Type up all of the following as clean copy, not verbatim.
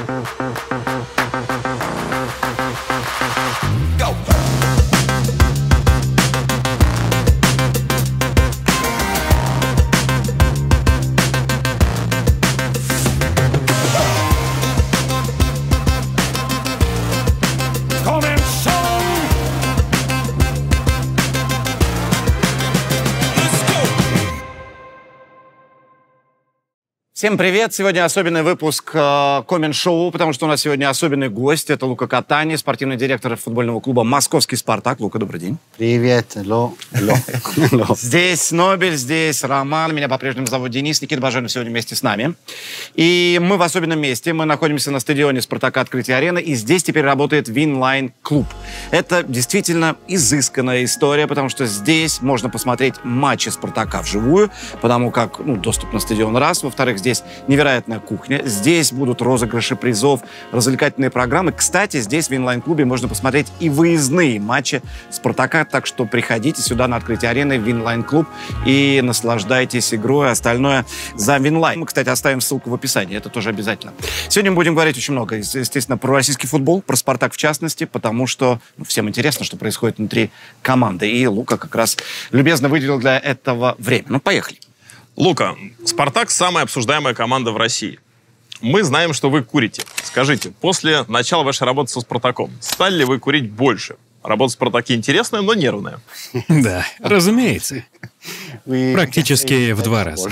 Всем привет! Сегодня особенный выпуск Коммент-шоу, потому что у нас сегодня особенный гость. Это Лука Катани, спортивный директор футбольного клуба «Московский Спартак». Лука, добрый день. Привет, алло. Здесь Нобель, здесь Роман. Меня по-прежнему зовут Денис. Никита Баженов сегодня вместе с нами. И мы в особенном месте. Мы находимся на стадионе «Спартака» Открытие арены. И здесь теперь работает Винлайн-клуб. Это действительно изысканная история, потому что здесь можно посмотреть матчи «Спартака» вживую, потому как доступ на стадион раз. Во-вторых, здесь невероятная кухня. Здесь будут розыгрыши призов, развлекательные программы. Кстати, здесь в Винлайн-клубе можно посмотреть и выездные матчи «Спартака». Так что приходите сюда на открытие арены в Винлайн-клуб и наслаждайтесь игрой. Остальное за Винлайн. Мы, кстати, оставим ссылку в описании. Это тоже обязательно. Сегодня мы будем говорить очень много, естественно, про российский футбол, про «Спартак» в частности, потому что всем интересно, что происходит внутри команды. И Лука как раз любезно выделил для этого время. Ну, поехали. Лука, «Спартак» — самая обсуждаемая команда в России. Мы знаем, что вы курите. Скажите, после начала вашей работы со «Спартаком» стали ли вы курить больше? Работа в «Спартаке» интересная, но нервная. Да, разумеется. Практически в 2 раза.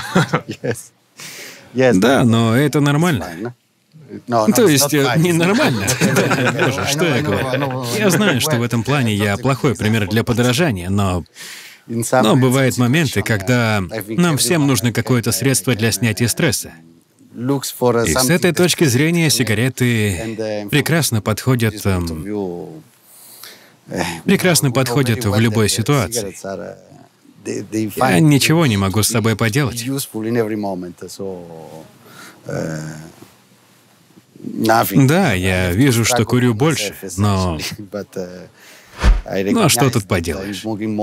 Да, но это нормально. То есть ненормально. Боже, что я говорю? Я знаю, что в этом плане я плохой пример для подражания, но бывают моменты, когда нам всем нужно какое-то средство для снятия стресса. И с этой точки зрения сигареты прекрасно подходят в любой ситуации. Я ничего не могу с собой поделать. Да, я вижу, что курю больше, но что тут поделаешь?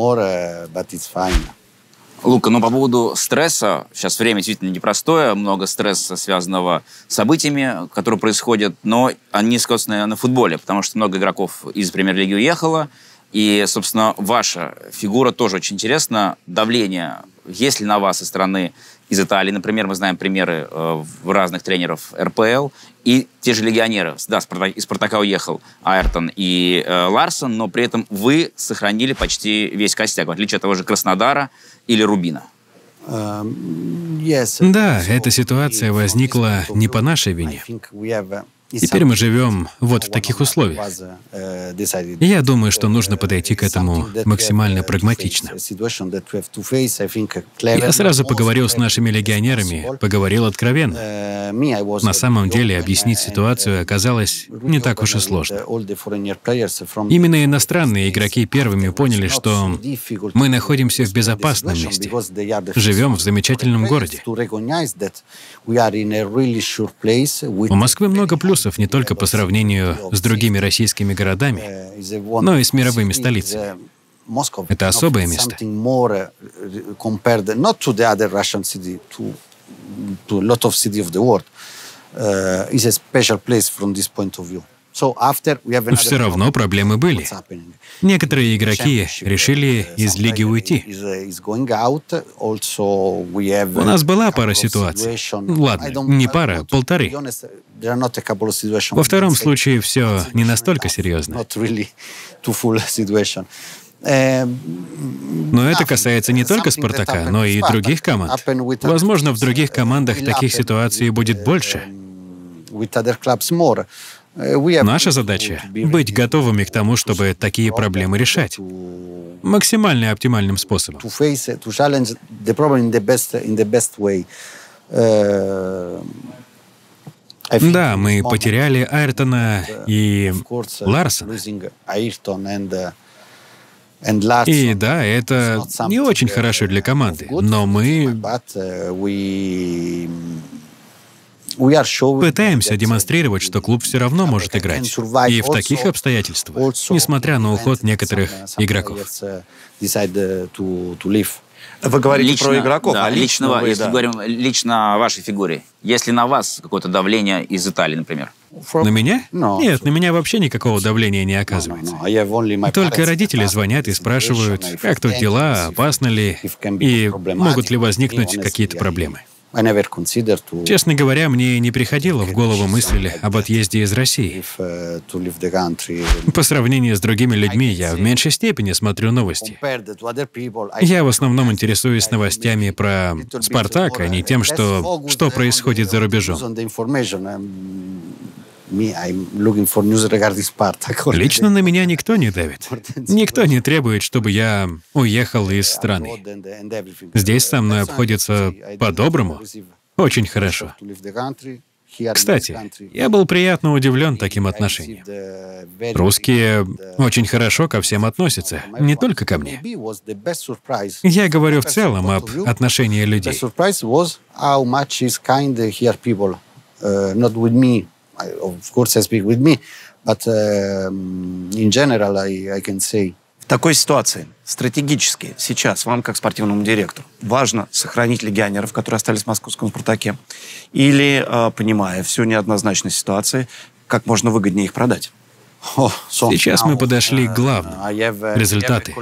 Лука, по поводу стресса, сейчас время действительно непростое, много стресса, связанного с событиями, которые происходят, но они сказаны на футболе, потому что много игроков из премьер-лиги уехало, и, собственно, ваша фигура тоже очень интересна. Давление, есть ли на вас со стороны из Италии, например, мы знаем примеры разных тренеров РПЛ, и те же легионеры. Да, из «Спартака» уехал Айртон и Ларсон, но при этом вы сохранили почти весь костяк, в отличие от того же Краснодара или Рубина. Да, эта ситуация возникла не по нашей вине. Теперь мы живем вот в таких условиях. Я думаю, что нужно подойти к этому максимально прагматично. Я сразу поговорил с нашими легионерами, поговорил откровенно. На самом деле, объяснить ситуацию оказалось не так уж и сложно. Именно иностранные игроки первыми поняли, что мы находимся в безопасном месте, живем в замечательном городе. У Москвы много плюсов не только по сравнению с другими российскими городами, но и с мировыми столицами. Это особое место. Все равно проблемы были. Некоторые игроки решили из лиги уйти. У нас была пара ситуаций. Ладно, не пара, 1,5. Во втором случае все не настолько серьезно. Но это касается не только «Спартака», но и других команд. Возможно, в других командах таких ситуаций будет больше. Наша задача — быть готовыми к тому, чтобы такие проблемы решать максимально оптимальным способом. Да, мы потеряли Айртона и Ларсона. И да, это не очень хорошо для команды, но мы пытаемся демонстрировать, что клуб все равно может играть. И в таких обстоятельствах, несмотря на уход некоторых игроков. Вы говорите про игроков, да, а лично вы, если говорим лично о вашей фигуре. Есть ли на вас какое-то давление из Италии, например? На меня? Нет, на меня вообще никакого давления не оказывается. Только родители звонят и спрашивают, как тут дела, опасно ли, и могут ли возникнуть какие-то проблемы. Честно говоря, мне не приходило в голову мысль об отъезде из России. По сравнению с другими людьми, я в меньшей степени смотрю новости. Я в основном интересуюсь новостями про «Спартак», а не тем, что происходит за рубежом. Лично на меня никто не давит. Никто не требует, чтобы я уехал из страны. Здесь со мной обходятся по-доброму. Очень хорошо. Кстати, я был приятно удивлен таким отношением. Русские очень хорошо ко всем относятся, не только ко мне. Я говорю в целом об отношении людей. Of course, I speak with me, but in general, I can say. В такой ситуации стратегически сейчас вам, как спортивному директору, важно сохранить легионеров, которые остались в московском «Спартаке», или, понимая всю неоднозначность ситуации, как можно выгоднее их продать? Сейчас мы подошли к главному. Результаты.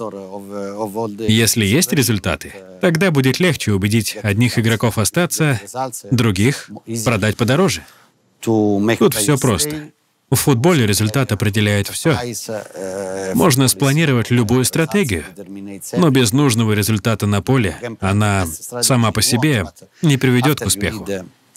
Если есть результаты, тогда будет легче убедить одних игроков остаться, других продать подороже. Тут все просто. В футболе результат определяет все. Можно спланировать любую стратегию, но без нужного результата на поле она сама по себе не приведет к успеху.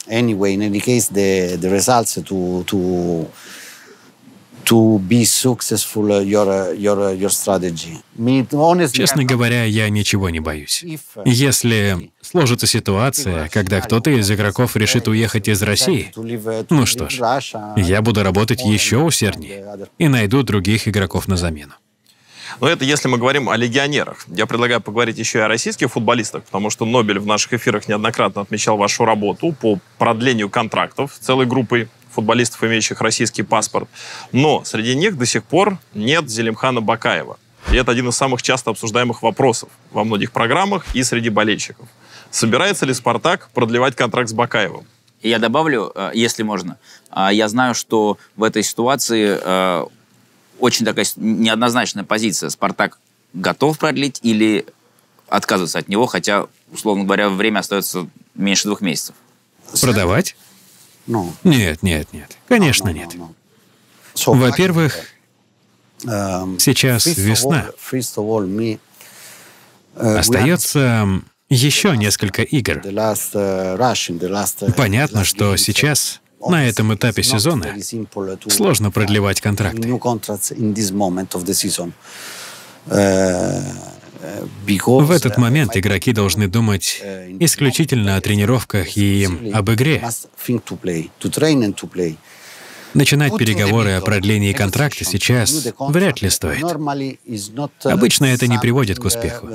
Честно говоря, я ничего не боюсь. Если сложится ситуация, когда кто-то из игроков решит уехать из России, ну что ж, я буду работать еще усерднее и найду других игроков на замену. Но это если мы говорим о легионерах. Я предлагаю поговорить еще и о российских футболистах, потому что Нобель в наших эфирах неоднократно отмечал вашу работу по продлению контрактов целой группой футболистов, имеющих российский паспорт. Но среди них до сих пор нет Зелимхана Бакаева. И это один из самых часто обсуждаемых вопросов во многих программах и среди болельщиков. Собирается ли «Спартак» продлевать контракт с Бакаевым? Я добавлю, если можно. Я знаю, что в этой ситуации очень такая неоднозначная позиция. «Спартак» готов продлить или отказываться от него, хотя, условно говоря, время остается меньше 2 месяцев. Продавать? Нет. Конечно, нет. Во-первых, сейчас весна. Остается еще несколько игр. Понятно, что сейчас, на этом этапе сезона, сложно продлевать контракты. В этот момент игроки должны думать исключительно о тренировках и об игре. Начинать переговоры о продлении контракта сейчас вряд ли стоит. Обычно это не приводит к успеху.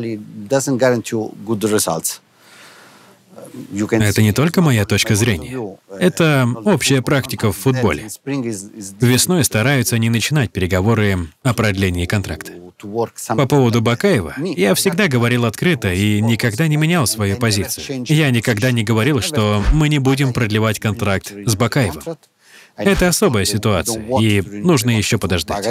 Это не только моя точка зрения. Это общая практика в футболе. Весной стараются не начинать переговоры о продлении контракта. По поводу Бакаева я всегда говорил открыто и никогда не менял свою позицию. Я никогда не говорил, что мы не будем продлевать контракт с Бакаевым. Это особая ситуация, и нужно еще подождать.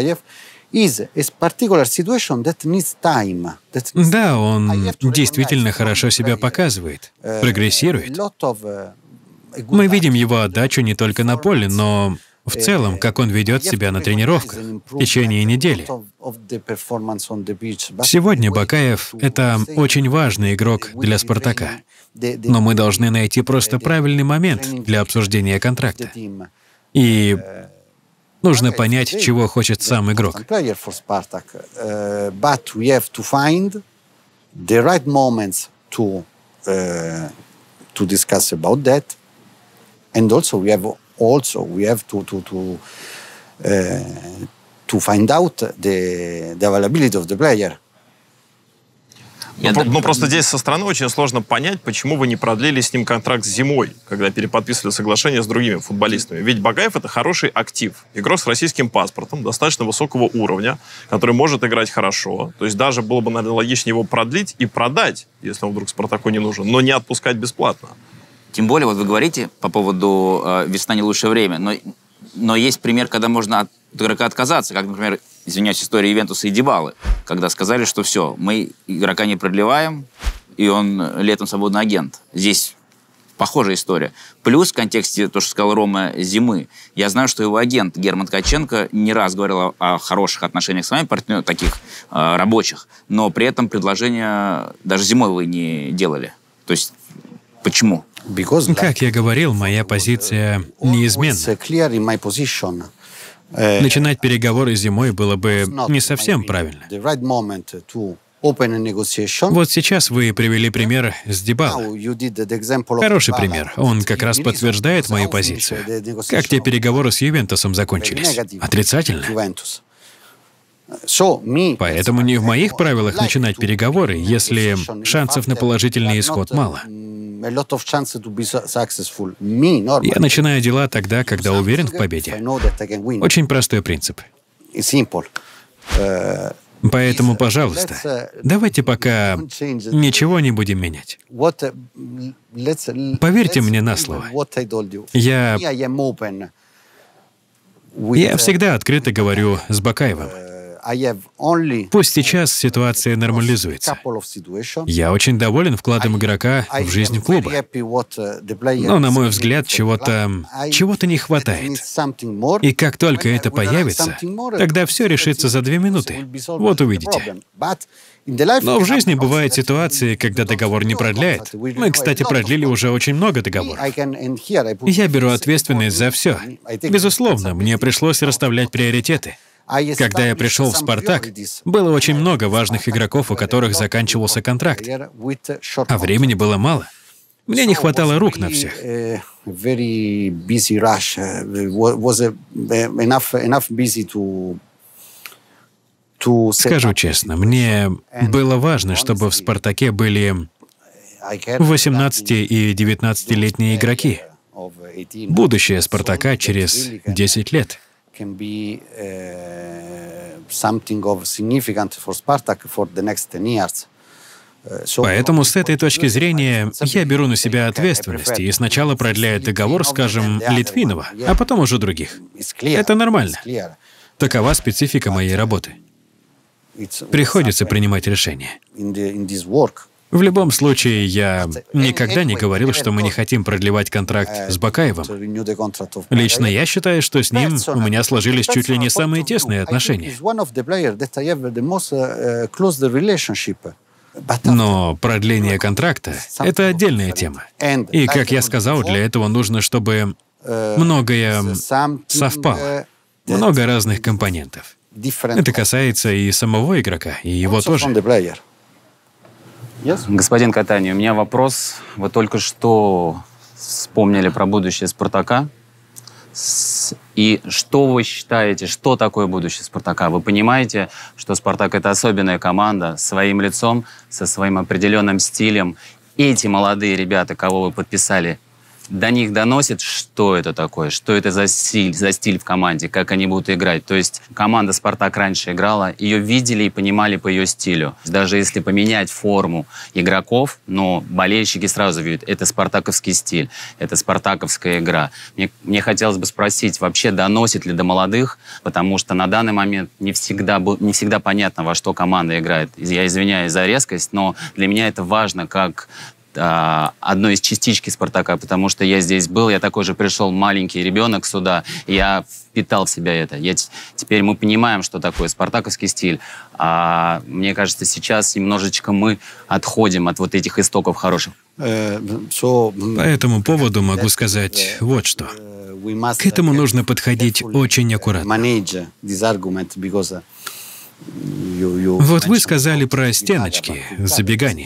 Да, он действительно хорошо себя показывает, прогрессирует. Мы видим его отдачу не только на поле, но в целом, как он ведет себя на тренировках в течение недели. Сегодня Бакаев — это очень важный игрок для «Спартака». Но мы должны найти просто правильный момент для обсуждения контракта. И нужно понять, чего хочет сам игрок. Also, we have to find out the availability of the player. Ну, просто здесь со стороны очень сложно понять, почему вы не продлили с ним контракт зимой, когда переподписывали соглашение с другими футболистами. Ведь Багаев — это хороший актив. Игрок с российским паспортом, достаточно высокого уровня, который может играть хорошо. То есть даже было бы, наверное, логичнее его продлить и продать, если он вдруг Спартаку не нужен, но не отпускать бесплатно. Тем более, вот вы говорите по поводу «весна не лучшее время», но есть пример, когда можно от игрока отказаться, как, например, извиняюсь, история Ювентуса и Дибалы, когда сказали, что все, мы игрока не продлеваем, и он летом свободный агент. Здесь похожая история. Плюс в контексте, то, что сказал Рома, зимы, я знаю, что его агент Герман Ткаченко не раз говорил о хороших отношениях с вами, партнеров таких рабочих, но при этом предложения даже зимой вы не делали. То есть почему? Как я говорил, моя позиция неизменна. Начинать переговоры зимой было бы не совсем правильно. Вот сейчас вы привели пример с Дибало. Хороший пример. Он как раз подтверждает мою позицию. Как те переговоры с Ювентусом закончились? Отрицательно. Поэтому не в моих правилах начинать переговоры, если шансов на положительный исход мало. Я начинаю дела тогда, когда уверен в победе. Очень простой принцип. Поэтому, пожалуйста, давайте пока ничего не будем менять. Поверьте мне на слово. Я всегда открыто говорю с Бакаевым. Пусть сейчас ситуация нормализуется. Я очень доволен вкладом игрока в жизнь клуба. Но, на мой взгляд, чего-то не хватает. И как только это появится, тогда все решится за 2 минуты. Вот увидите. Но в жизни бывают ситуации, когда договор не продляет. Мы, кстати, продлили уже очень много договоров. Я беру ответственность за все. Безусловно, мне пришлось расставлять приоритеты. Когда я пришел в «Спартак», было очень много важных игроков, у которых заканчивался контракт, а времени было мало. Мне не хватало рук на всех. Скажу честно, мне было важно, чтобы в «Спартаке» были 18- и 19-летние игроки. Будущее «Спартака» через 10 лет. Поэтому с этой точки зрения я беру на себя ответственность и сначала продляю договор, скажем, Литвинова, а потом уже других. Это нормально. Такова специфика моей работы. Приходится принимать решения. В любом случае, я никогда не говорил, что мы не хотим продлевать контракт с Бакаевым. Лично я считаю, что с ним у меня сложились чуть ли не самые тесные отношения. Но продление контракта — это отдельная тема. И, как я сказал, для этого нужно, чтобы многое совпало. Много разных компонентов. Это касается и самого игрока, и его тоже. Господин Катани, у меня вопрос. Вы только что вспомнили про будущее «Спартака». И что вы считаете, что такое будущее «Спартака»? Вы понимаете, что «Спартак» — это особенная команда с своим лицом, со своим определенным стилем. Эти молодые ребята, кого вы подписали, до них доносит, что это такое, что это за стиль в команде, как они будут играть. То есть команда «Спартак» раньше играла, ее видели и понимали по ее стилю. Даже если поменять форму игроков, но болельщики сразу видят, это спартаковский стиль, это спартаковская игра. Мне хотелось бы спросить, вообще доносит ли до молодых, потому что на данный момент не всегда понятно, во что команда играет. Я извиняюсь за резкость, но для меня это важно, как одной из частички «Спартака», потому что я здесь был, я такой же пришел маленький ребенок сюда, я впитал в себя это. Теперь мы понимаем, что такое спартаковский стиль. А мне кажется, сейчас немножечко мы отходим от вот этих истоков хороших. По этому поводу могу сказать вот что. К этому нужно подходить очень аккуратно. Вот вы сказали про стеночки, забегание.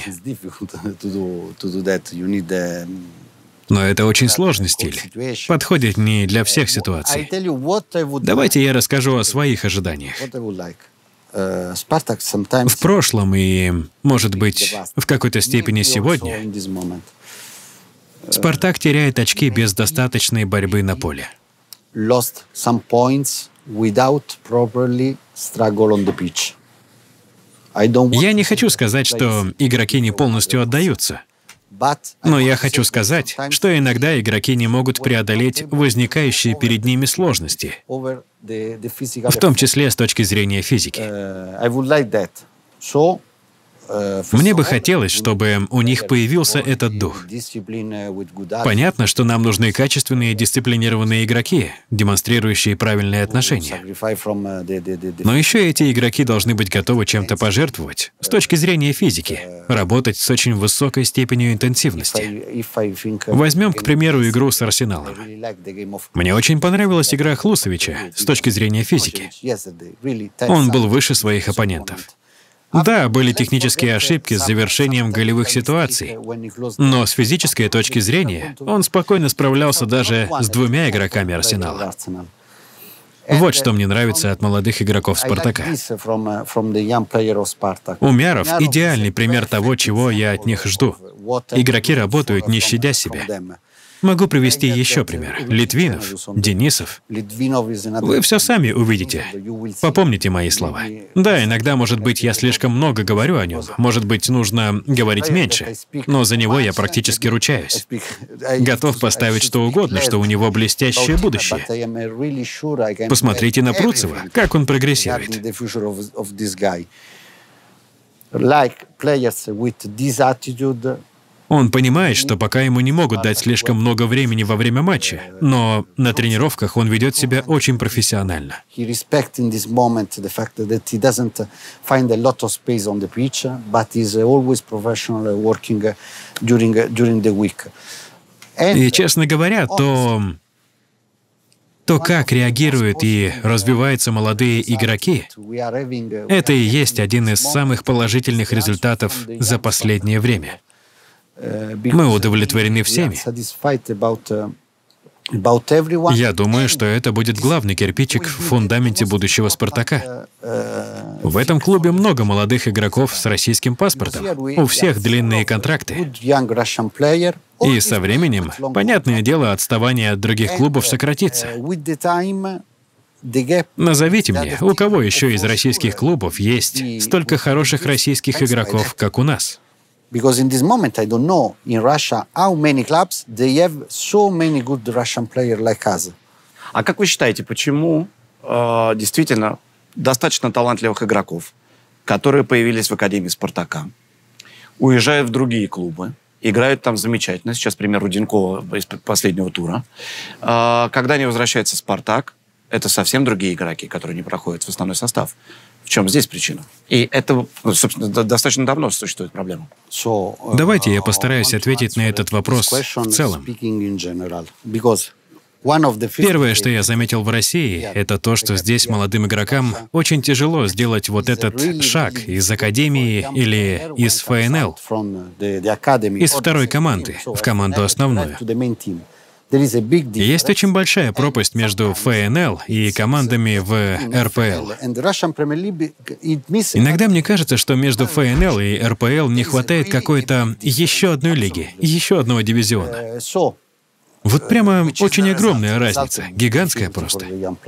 Но это очень сложный стиль. Подходит не для всех ситуаций. Давайте я расскажу о своих ожиданиях. В прошлом и, может быть, в какой-то степени сегодня, «Спартак» теряет очки без достаточной борьбы на поле. Я не хочу сказать, что игроки не полностью отдаются. Но я хочу сказать, что иногда игроки не могут преодолеть возникающие перед ними сложности, в том числе с точки зрения физики. Мне бы хотелось, чтобы у них появился этот дух. Понятно, что нам нужны качественные, дисциплинированные игроки, демонстрирующие правильные отношения. Но еще эти игроки должны быть готовы чем-то пожертвовать с точки зрения физики, работать с очень высокой степенью интенсивности. Возьмем, к примеру, игру с Арсеналом. Мне очень понравилась игра Хлусовича с точки зрения физики. Он был выше своих оппонентов. Да, были технические ошибки с завершением голевых ситуаций, но с физической точки зрения он спокойно справлялся даже с двумя игроками Арсенала. Вот что мне нравится от молодых игроков «Спартака». Умяров — идеальный пример того, чего я от них жду. Игроки работают, не щадя себя. Могу привести еще пример. Литвинов, Денисов. Вы все сами увидите. Попомните мои слова. Да, иногда, может быть, я слишком много говорю о нем. Может быть, нужно говорить меньше. Но за него я практически ручаюсь. Готов поставить что угодно, что у него блестящее будущее. Посмотрите на Пруцева, как он прогрессирует. Он понимает, что пока ему не могут дать слишком много времени во время матча, но на тренировках он ведет себя очень профессионально. И, честно говоря, то, как реагируют и развиваются молодые игроки, это и есть один из самых положительных результатов за последнее время. Мы удовлетворены всеми. Я думаю, что это будет главный кирпичик в фундаменте будущего «Спартака». В этом клубе много молодых игроков с российским паспортом. У всех длинные контракты. И со временем, понятное дело, отставание от других клубов сократится. Назовите мне, у кого еще из российских клубов есть столько хороших российских игроков, как у нас? Because in this moment, I don't know in Russia how many clubs they have so many good Russian players like us. А как вы считаете, почему действительно достаточно талантливых игроков, которые появились в Академии «Спартака», уезжают в другие клубы, играют там замечательно, сейчас пример Руденкова из последнего тура, когда они возвращаются в «Спартак», это совсем другие игроки, которые не проходят в основной состав. В чем здесь причина? И это, собственно, достаточно давно существует проблема. Давайте я постараюсь ответить на этот вопрос в целом. Первое, что я заметил в России, это то, что здесь молодым игрокам очень тяжело сделать вот этот шаг из академии или из ФНЛ, из второй команды в команду основную. Есть очень большая пропасть между ФНЛ и командами в РПЛ. Иногда мне кажется, что между ФНЛ и РПЛ не хватает какой-то еще одной лиги, еще одного дивизиона. Вот прямо очень огромная разница, гигантская просто.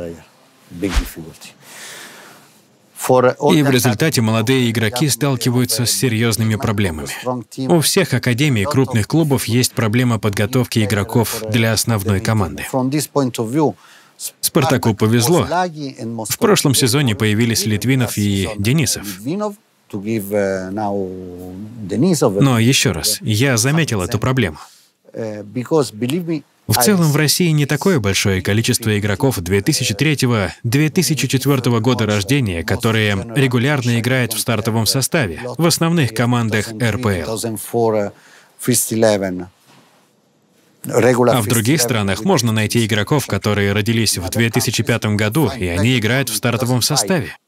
И в результате молодые игроки сталкиваются с серьезными проблемами. У всех академий крупных клубов есть проблема подготовки игроков для основной команды. «Спартаку» повезло. В прошлом сезоне появились Литвинов и Денисов. Но еще раз, я заметил эту проблему. В целом в России не такое большое количество игроков 2003-2004 года рождения, которые регулярно играют в стартовом составе, в основных командах РПЛ. А в других странах можно найти игроков, которые родились в 2005 году, и они играют в стартовом составе.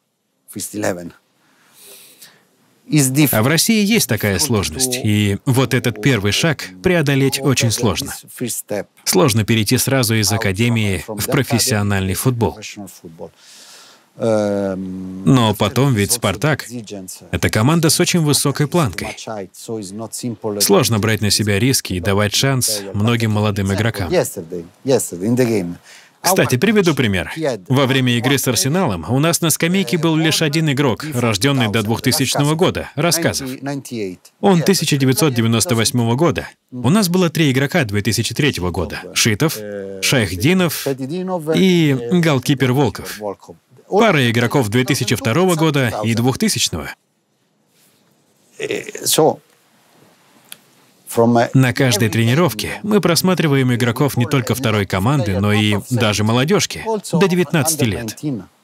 А в России есть такая сложность, и вот этот первый шаг преодолеть очень сложно. Сложно перейти сразу из академии в профессиональный футбол. Но потом ведь «Спартак» — это команда с очень высокой планкой. Сложно брать на себя риски и давать шанс многим молодым игрокам. Кстати, приведу пример. Во время игры с Арсеналом у нас на скамейке был лишь один игрок, рожденный до 2000 года, Рассказов. Он 1998 года. У нас было 3 игрока 2003 года. Шитов, Шайхдинов и голкипер Волков. Пара игроков 2002 года и 2000-го. На каждой тренировке мы просматриваем игроков не только второй команды, но и даже молодежки до 19 лет.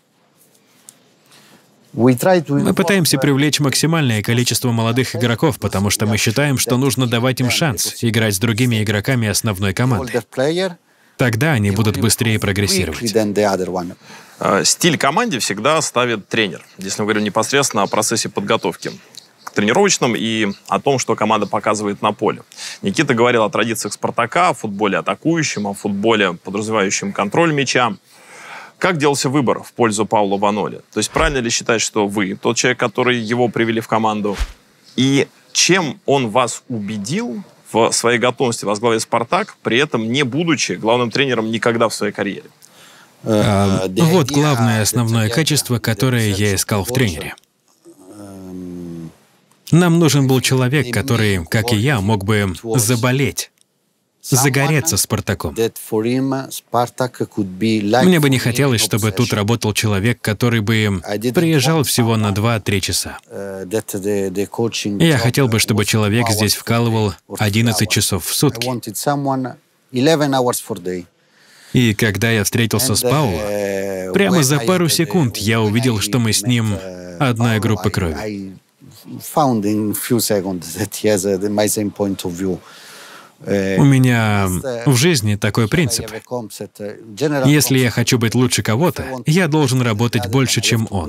Мы пытаемся привлечь максимальное количество молодых игроков, потому что мы считаем, что нужно давать им шанс играть с другими игроками основной команды. Тогда они будут быстрее прогрессировать. Стиль команде всегда ставит тренер, если мы говорим непосредственно о процессе подготовки к тренировочным и о том, что команда показывает на поле. Никита говорил о традициях «Спартака», о футболе атакующем, о футболе, подразумевающем контроль мяча. Как делался выбор в пользу Пауло Ваноли? То есть правильно ли считать, что вы тот человек, который его привели в команду? И чем он вас убедил в своей готовности возглавить «Спартак», при этом не будучи главным тренером никогда в своей карьере? Вот главное основное качество, которое я искал в тренере. Нам нужен был человек, который, как и я, мог бы заболеть, загореться «Спартаком». Мне бы не хотелось, чтобы тут работал человек, который бы приезжал всего на 2-3 часа. Я хотел бы, чтобы человек здесь вкалывал 11 часов в сутки. И когда я встретился с Пауло, прямо за пару секунд я увидел, что мы с ним одной группы крови. У меня в жизни такой принцип. Если я хочу быть лучше кого-то, я должен работать больше, чем он.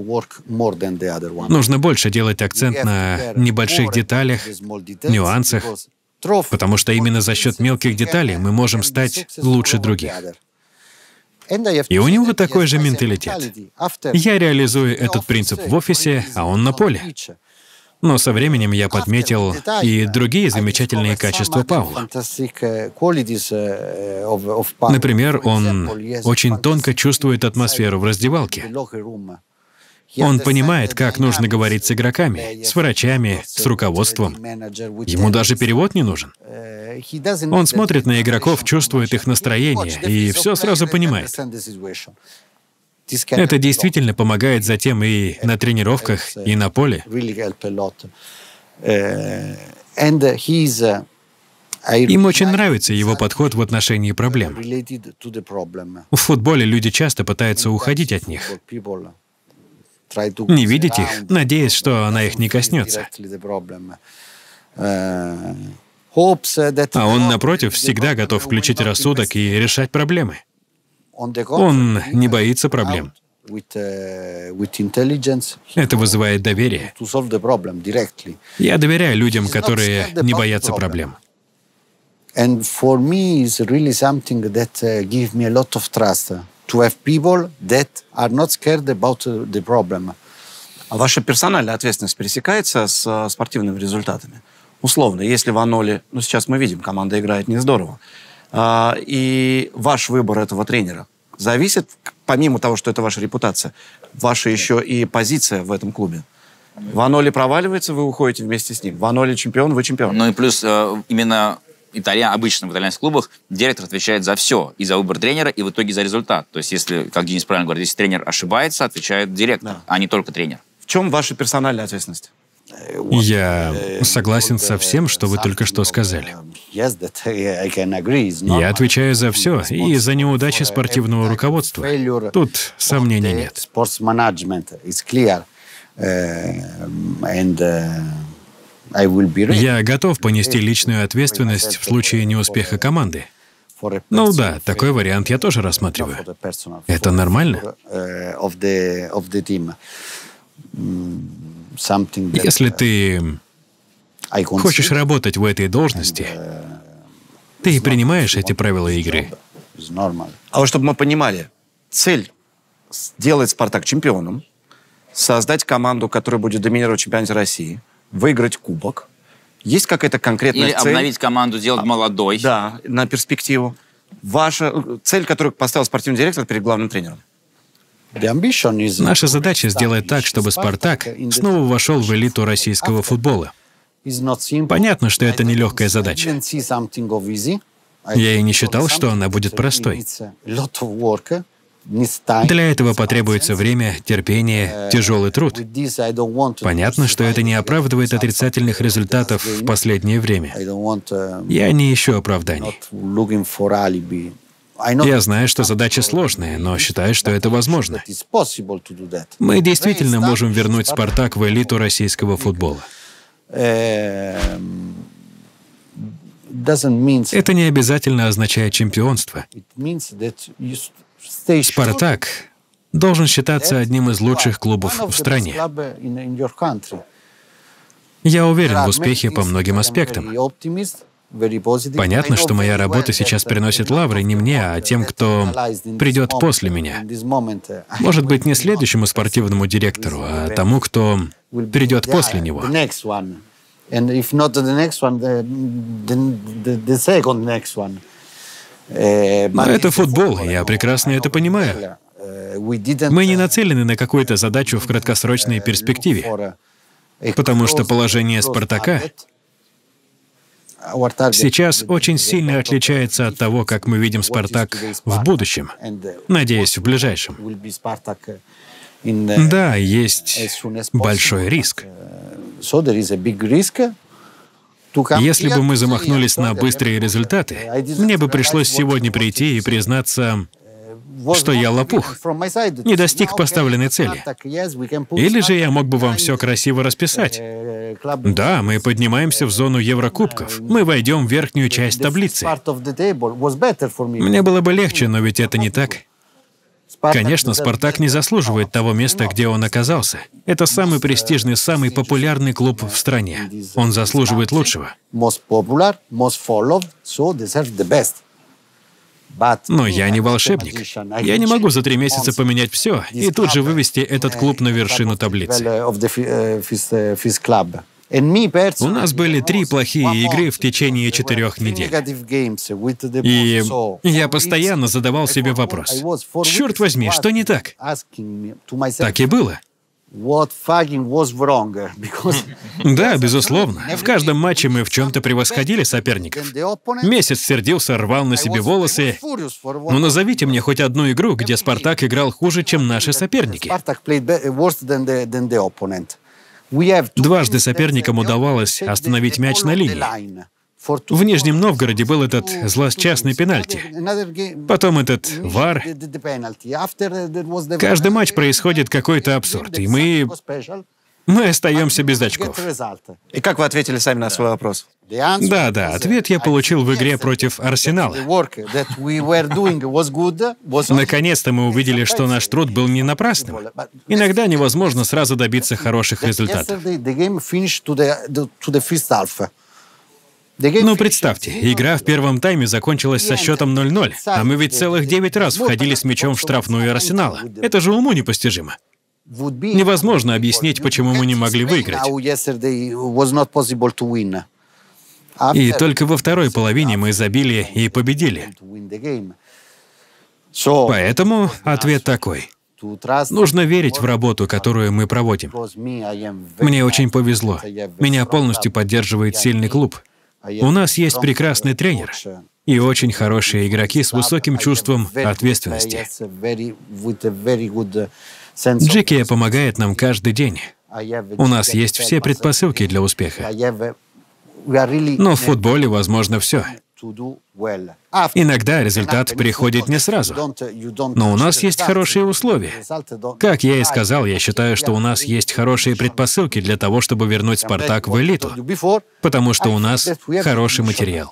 Нужно больше делать акцент на небольших деталях, нюансах, потому что именно за счет мелких деталей мы можем стать лучше других. И у него такой же менталитет. Я реализую этот принцип в офисе, а он на поле. Но со временем я подметил и другие замечательные качества Паула. Например, он очень тонко чувствует атмосферу в раздевалке. Он понимает, как нужно говорить с игроками, с врачами, с руководством. Ему даже перевод не нужен. Он смотрит на игроков, чувствует их настроение и все сразу понимает. Это действительно помогает затем и на тренировках, и на поле. Им очень нравится его подход в отношении проблем. В футболе люди часто пытаются уходить от них, не видеть их, надеясь, что она их не коснется. А он, напротив, всегда готов включить рассудок и решать проблемы. Он не боится проблем. Это вызывает доверие. Я доверяю людям, которые не боятся проблем. А ваша персональная ответственность пересекается с спортивными результатами? Условно, если Ваноли, сейчас мы видим, команда играет не здорово, и ваш выбор этого тренера зависит, помимо того, что это ваша репутация, ваша еще и позиция в этом клубе. Ваноли проваливается, вы уходите вместе с ним. Ваноли чемпион, вы чемпион. Ну и плюс именно обычно в итальянских клубах директор отвечает за все. И за выбор тренера, и в итоге за результат. То есть, если, как Денис правильно говорит, если тренер ошибается, отвечает директор, а не только тренер. В чем ваша персональная ответственность? Я согласен со всем, что вы только что сказали. Я отвечаю за все и за неудачи спортивного руководства. Тут сомнений нет. Я готов понести личную ответственность в случае неуспеха команды. Ну да, такой вариант я тоже рассматриваю. Это нормально? Если ты хочешь работать в этой должности, ты принимаешь эти правила игры. А вот чтобы мы понимали, цель сделать «Спартак» чемпионом, создать команду, которая будет доминировать в чемпионате России, выиграть кубок. Есть какая-то конкретная цель? Или обновить команду, сделать молодой. Да, на перспективу. Ваша цель, которую поставил спортивный директор перед главным тренером? Наша задача сделать так, чтобы «Спартак» снова вошел в элиту российского футбола. Понятно, что это нелегкая задача. Я и не считал, что она будет простой. Для этого потребуется время, терпение, тяжелый труд. Понятно, что это не оправдывает отрицательных результатов в последнее время. Я не ищу оправданий. Я знаю, что задача сложная, но считаю, что это возможно. Мы действительно можем вернуть «Спартак» в элиту российского футбола. Это не обязательно означает чемпионство. «Спартак» должен считаться одним из лучших клубов в стране. Я уверен в успехе по многим аспектам. Понятно, что моя работа сейчас приносит лавры не мне, а тем, кто придет после меня. Может быть, не следующему спортивному директору, а тому, кто придет после него. Но это футбол, я прекрасно это понимаю. Мы не нацелены на какую-то задачу в краткосрочной перспективе, потому что положение «Спартака» сейчас очень сильно отличается от того, как мы видим «Спартак» в будущем, надеюсь, в ближайшем. Да, есть большой риск. Если бы мы замахнулись на быстрые результаты, мне бы пришлось сегодня прийти и признаться, что я лопух, не достиг поставленной цели. Или же я мог бы вам все красиво расписать. Да, мы поднимаемся в зону Еврокубков, мы войдем в верхнюю часть таблицы. Мне было бы легче, но ведь это не так. Конечно, «Спартак» не заслуживает того места, где он оказался. Это самый престижный, самый популярный клуб в стране. Он заслуживает лучшего. Но я не волшебник. Я не могу за 3 месяца поменять все и тут же вывести этот клуб на вершину таблицы. У нас были 3 плохие игры в течение 4 недель. И я постоянно задавал себе вопрос. Черт возьми, что не так? Так и было. Да, безусловно. В каждом матче мы в чем-то превосходили соперников. Месяц сердился, рвал на себе волосы. Но назовите мне хоть одну игру, где «Спартак» играл хуже, чем наши соперники. Дважды соперникам удавалось остановить мяч на линии. В Нижнем Новгороде был этот злосчастный пенальти. Потом этот ВАР. Каждый матч происходит какой-то абсурд, и мы остаемся без очков. И как вы ответили сами на свой вопрос? Да, ответ я получил в игре против Арсенала. Наконец-то мы увидели, что наш труд был не напрасным. Иногда невозможно сразу добиться хороших результатов. Ну, представьте, игра в первом тайме закончилась со счетом 0-0, а мы ведь целых 9 раз входили с мячом в штрафную Арсенала. Это же уму непостижимо. Невозможно объяснить, почему мы не могли выиграть. И только во второй половине мы забили и победили. Поэтому ответ такой. Нужно верить в работу, которую мы проводим. Мне очень повезло. Меня полностью поддерживает сильный клуб. У нас есть прекрасный тренер и очень хорошие игроки с высоким чувством ответственности. Джикия помогает нам каждый день. У нас есть все предпосылки для успеха. Но в футболе возможно все. Иногда результат приходит не сразу. Но у нас есть хорошие условия. Как я и сказал, я считаю, что у нас есть хорошие предпосылки для того, чтобы вернуть «Спартак» в элиту. Потому что у нас хороший материал.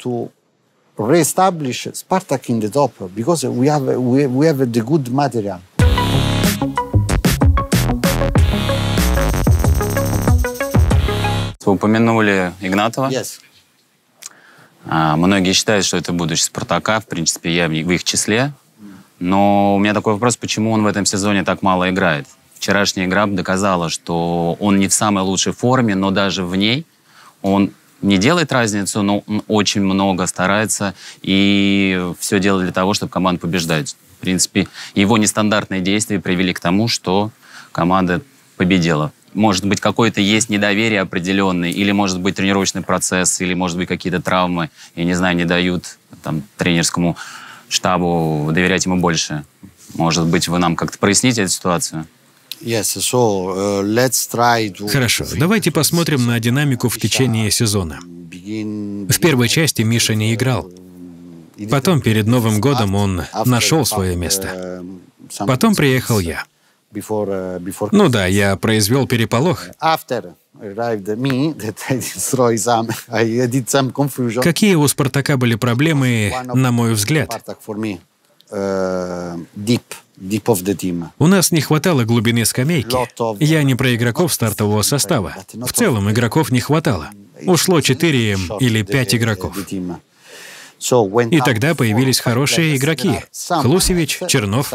Вы упомянули Игнатова. Многие считают, что это будущее «Спартака». В принципе, я в их числе. Но у меня такой вопрос, почему он в этом сезоне так мало играет? Вчерашняя игра доказала, что он не в самой лучшей форме, но даже в ней он не делает разницу, но он очень много старается и все делает для того, чтобы команда побеждать. В принципе, его нестандартные действия привели к тому, что команда победила. Может быть, какое-то есть недоверие определенное, или может быть тренировочный процесс, или может быть какие-то травмы, я не знаю, не дают там тренерскому штабу доверять ему больше. Может быть, вы нам как-то проясните эту ситуацию? Хорошо, давайте посмотрим на динамику в течение сезона. В первой части Миша не играл. Потом, перед Новым годом, он нашел свое место. Потом приехал я. Ну да, я произвел переполох. Какие у «Спартака» были проблемы, на мой взгляд? У нас не хватало глубины скамейки. Я не про игроков стартового состава. В целом игроков не хватало. Ушло 4 или 5 игроков. И тогда появились хорошие игроки. Хлусевич, Чернов.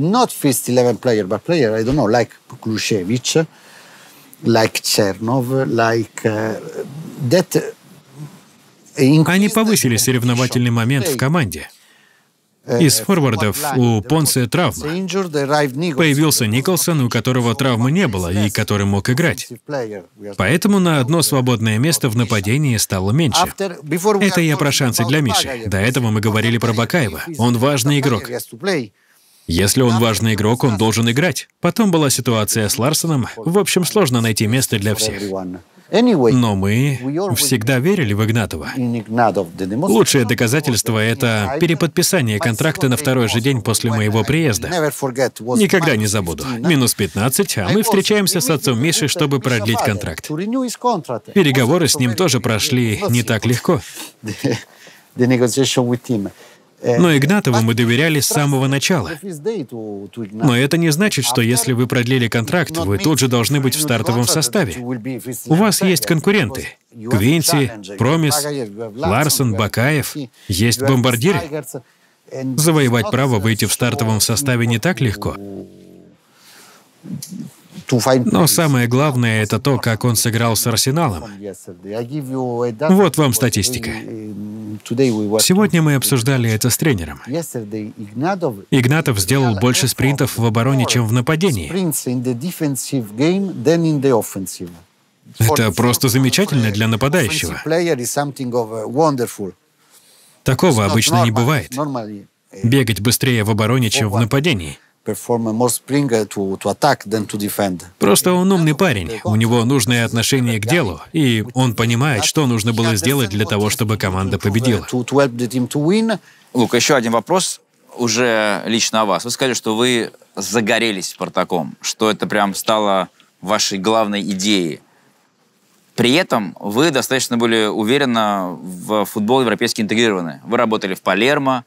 Они повысили соревновательный момент в команде. Из форвардов у Понсе травма. Появился Николсон, у которого травмы не было и который мог играть. Поэтому на одно свободное место в нападении стало меньше. Это я про шансы для Миши. До этого мы говорили про Бакаева. Он важный игрок. Если он важный игрок, он должен играть. Потом была ситуация с Ларсоном. В общем, сложно найти место для всех. Но мы всегда верили в Игнатова. Лучшее доказательство — это переподписание контракта на второй же день после моего приезда. Никогда не забуду. Минус 15, а мы встречаемся с отцом Миши, чтобы продлить контракт. Переговоры с ним тоже прошли не так легко. Но Игнатову мы доверяли с самого начала. Но это не значит, что если вы продлили контракт, вы тут же должны быть в стартовом составе. У вас есть конкуренты. Квинси, Промис, Ларсон, Бакаев. Есть бомбардиры. Завоевать право выйти в стартовом составе не так легко. Но самое главное — это то, как он сыграл с Арсеналом. Вот вам статистика. Сегодня мы обсуждали это с тренером. Игнатов сделал больше спринтов в обороне, чем в нападении. Это просто замечательно для нападающего. Такого обычно не бывает. Бегать быстрее в обороне, чем в нападении. Просто он умный парень, у него нужное отношение к делу, и он понимает, что нужно было сделать для того, чтобы команда победила. Лука, еще один вопрос уже лично о вас. Вы сказали, что вы загорелись «Спартаком», что это прям стало вашей главной идеей. При этом вы достаточно были уверенно в футбол европейски интегрированы. Вы работали в Палермо,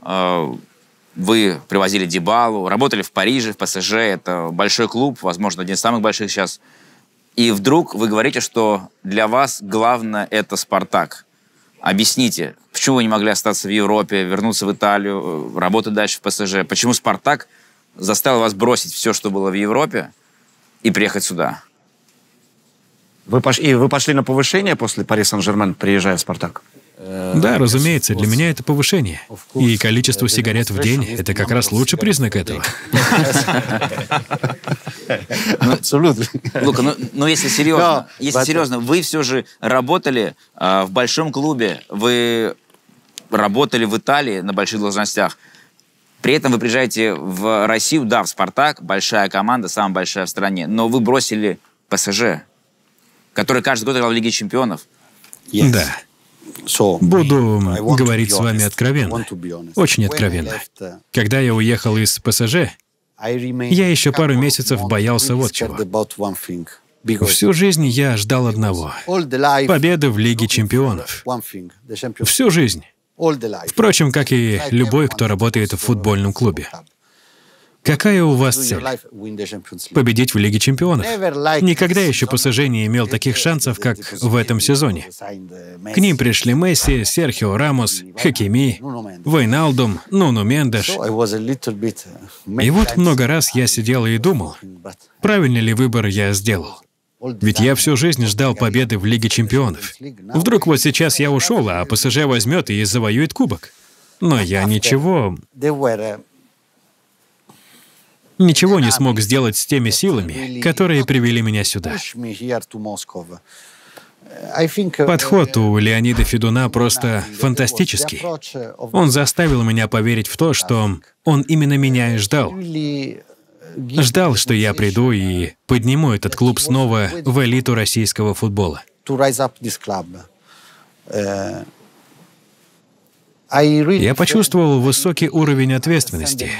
вы привозили Дибалу, работали в Париже, в ПСЖ. Это большой клуб, возможно, один из самых больших сейчас. И вдруг вы говорите, что для вас главное — это «Спартак». Объясните, почему вы не могли остаться в Европе, вернуться в Италию, работать дальше в ПСЖ? Почему «Спартак» заставил вас бросить все, что было в Европе, и приехать сюда? Вы пошли на повышение после Пари Сен-Жермен, приезжая в «Спартак»? Да, разумеется, для меня это повышение. И количество сигарет в день — это как раз лучший признак этого. Лука, ну если серьезно, вы все же работали в большом клубе, вы работали в Италии на больших должностях. При этом вы приезжаете в Россию, да, в «Спартак», большая команда, самая большая в стране, но вы бросили ПСЖ, который каждый год играл в Лиге чемпионов. Да. Буду говорить с вами откровенно, очень откровенно. Когда я уехал из ПСЖ, я еще пару месяцев боялся вот чего. Всю жизнь я ждал одного — победы в Лиге чемпионов. Всю жизнь. Впрочем, как и любой, кто работает в футбольном клубе. Какая у вас цель? Победить в Лиге Чемпионов. Никогда еще ПСЖ не имел таких шансов, как в этом сезоне. К ним пришли Месси, Серхио Рамос, Хакими, Вейналдум, Нуну Мендеш. И вот много раз я сидел и думал, правильный ли выбор я сделал. Ведь я всю жизнь ждал победы в Лиге Чемпионов. Вдруг вот сейчас я ушел, а ПСЖ возьмет и завоюет кубок. Но я ничего не смог сделать с теми силами, которые привели меня сюда. Подход у Леонида Федуна просто фантастический. Он заставил меня поверить в то, что он именно меня и ждал. Ждал, что я приду и подниму этот клуб снова в элиту российского футбола. Я почувствовал высокий уровень ответственности.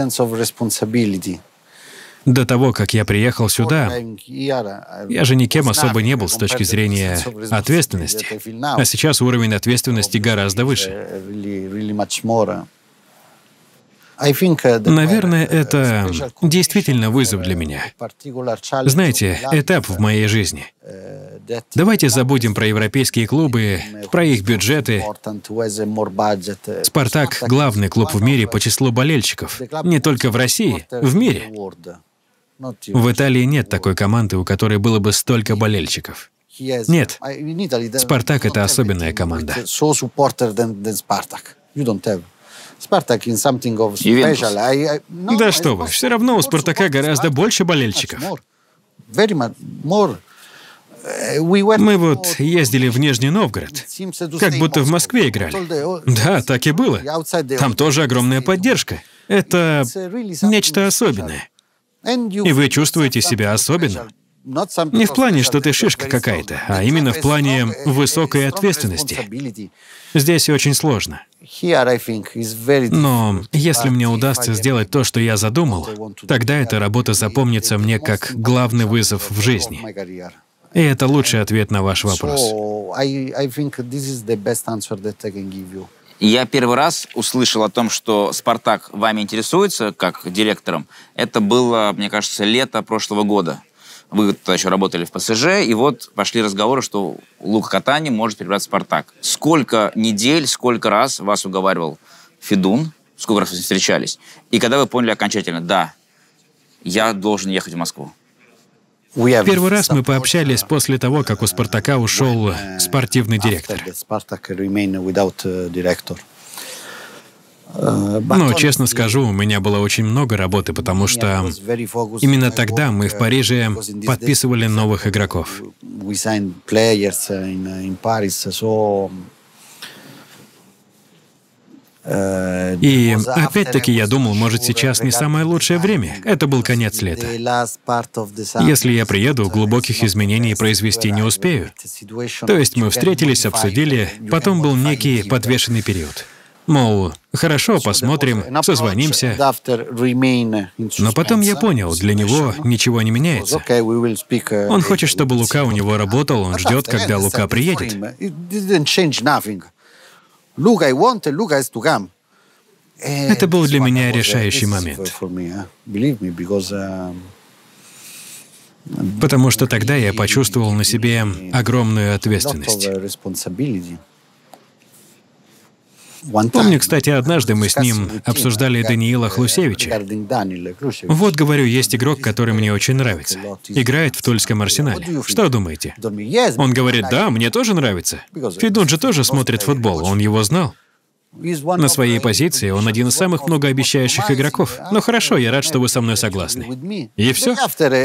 До того, как я приехал сюда, я же никем особо не был с точки зрения ответственности. А сейчас уровень ответственности гораздо выше. Наверное, это действительно вызов для меня. Знаете, этап в моей жизни. Давайте забудем про европейские клубы, про их бюджеты. «Спартак» — главный клуб в мире по числу болельщиков. Не только в России, в мире. В Италии нет такой команды, у которой было бы столько болельщиков. Нет. «Спартак» — это особенная команда. Да что вы, все равно у «Спартака» гораздо больше болельщиков. Мы вот ездили в Нижний Новгород, как будто в Москве играли. Да, так и было. Там тоже огромная поддержка. Это нечто особенное. И вы чувствуете себя особенно. Не в плане, что ты шишка какая-то, а именно в плане высокой ответственности. Здесь очень сложно. Но если мне удастся сделать то, что я задумал, тогда эта работа запомнится мне как главный вызов в жизни. И это лучший ответ на ваш вопрос. Я первый раз услышал о том, что «Спартак» вами интересуется как директором. Это было, мне кажется, лето прошлого года. Вы тогда еще работали в ПСЖ, и вот пошли разговоры, что Лука Катани может перебрать в «Спартак». Сколько недель, сколько раз вас уговаривал Федун, сколько раз вы встречались? И когда вы поняли окончательно, да, я должен ехать в Москву? Первый раз мы пообщались после того, как у «Спартака» ушел спортивный директор. Но, честно скажу, у меня было очень много работы, потому что именно тогда мы в Париже подписывали новых игроков. И опять-таки я думал, может, сейчас не самое лучшее время. Это был конец лета. Если я приеду, глубоких изменений произвести не успею. То есть мы встретились, обсудили, потом был некий подвешенный период. Мол, хорошо, посмотрим, созвонимся. Но потом я понял, для него ничего не меняется. Он хочет, чтобы Лука у него работал, он ждет, когда Лука приедет. Это был для меня решающий момент. Потому что тогда я почувствовал на себе огромную ответственность. Помню, кстати, однажды мы с ним обсуждали Даниила Хлусевича. Вот, говорю, есть игрок, который мне очень нравится. Играет в Тульском Арсенале. Что думаете? Он говорит, да, мне тоже нравится. Федун же тоже смотрит футбол, он его знал. На своей позиции он один из самых многообещающих игроков. Ну хорошо, я рад, что вы со мной согласны. И все.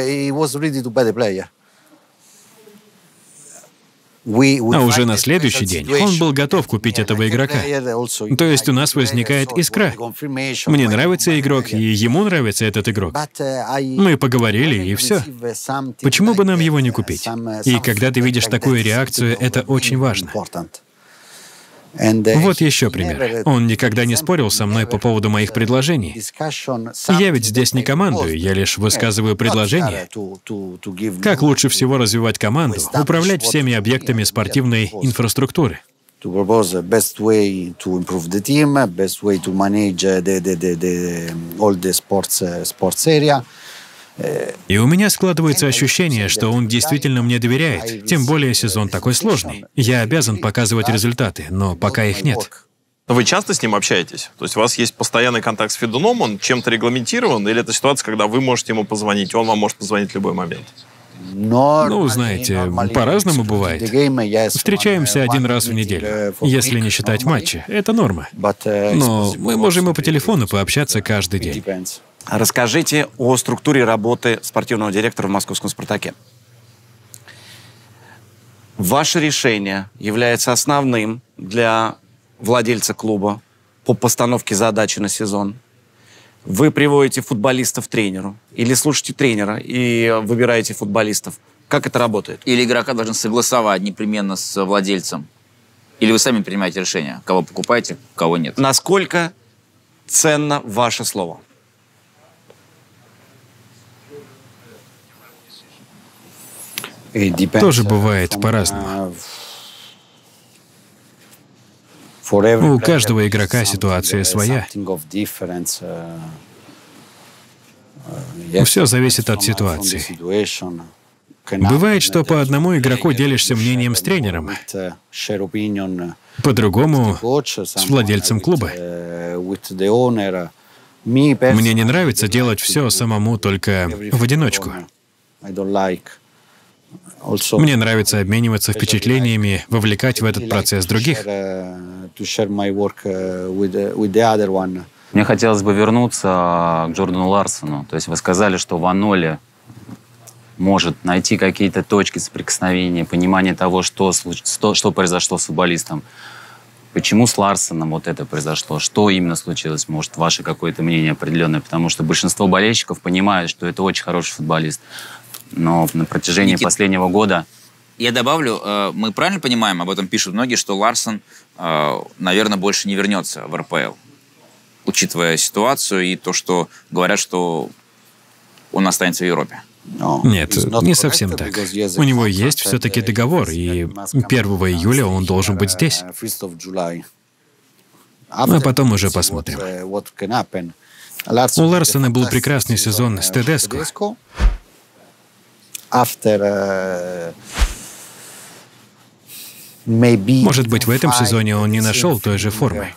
А уже на следующий день он был готов купить этого игрока. То есть у нас возникает искра. Мне нравится игрок, и ему нравится этот игрок. Мы поговорили, и все. Почему бы нам его не купить? И когда ты видишь такую реакцию, это очень важно. Вот еще пример. Он никогда не спорил со мной по поводу моих предложений. Я ведь здесь не командую, я лишь высказываю предложения. Как лучше всего развивать команду, управлять всеми объектами спортивной инфраструктуры. to propose the best way to improve the team, best way to manage all the sports area. И у меня складывается ощущение, что он действительно мне доверяет. Тем более сезон такой сложный. Я обязан показывать результаты, но пока их нет. Вы часто с ним общаетесь? То есть у вас есть постоянный контакт с Федуном, он чем-то регламентирован, или это ситуация, когда вы можете ему позвонить, он вам может позвонить в любой момент? Ну, знаете, по-разному бывает. Встречаемся один раз в неделю, если не считать матчи. Это норма. Но мы можем и по телефону пообщаться каждый день. Расскажите о структуре работы спортивного директора в московском «Спартаке». Ваше решение является основным для владельца клуба по постановке задачи на сезон. Вы приводите футболистов к тренеру или слушаете тренера и выбираете футболистов. Как это работает? Или игрока должны согласовать непременно с владельцем? Или вы сами принимаете решение, кого покупаете, кого нет? Насколько ценно ваше слово? Тоже бывает по-разному. У каждого игрока ситуация своя. Все зависит от ситуации. Бывает, что по одному игроку делишься мнением с тренером, по-другому с владельцем клуба. Мне не нравится делать все самому только в одиночку. Мне нравится обмениваться впечатлениями, вовлекать в этот процесс других. Мне хотелось бы вернуться к Джордану Ларсону. То есть вы сказали, что Ван Оле может найти какие-то точки соприкосновения, понимание того, что произошло с футболистом. Почему с Ларсоном вот это произошло? Что именно случилось? Может, ваше какое-то мнение определенное? Потому что большинство болельщиков понимают, что это очень хороший футболист. Но на протяжении последнего года... Я добавлю, мы правильно понимаем, об этом пишут многие, что Ларсон, наверное, больше не вернется в РПЛ, учитывая ситуацию и то, что говорят, что он останется в Европе. Нет, не совсем так. У него есть все-таки договор, и 1 июля он должен быть здесь. А потом уже посмотрим. У Ларсона был прекрасный сезон с Тедеско. Может быть, в этом сезоне он не нашел той же формы.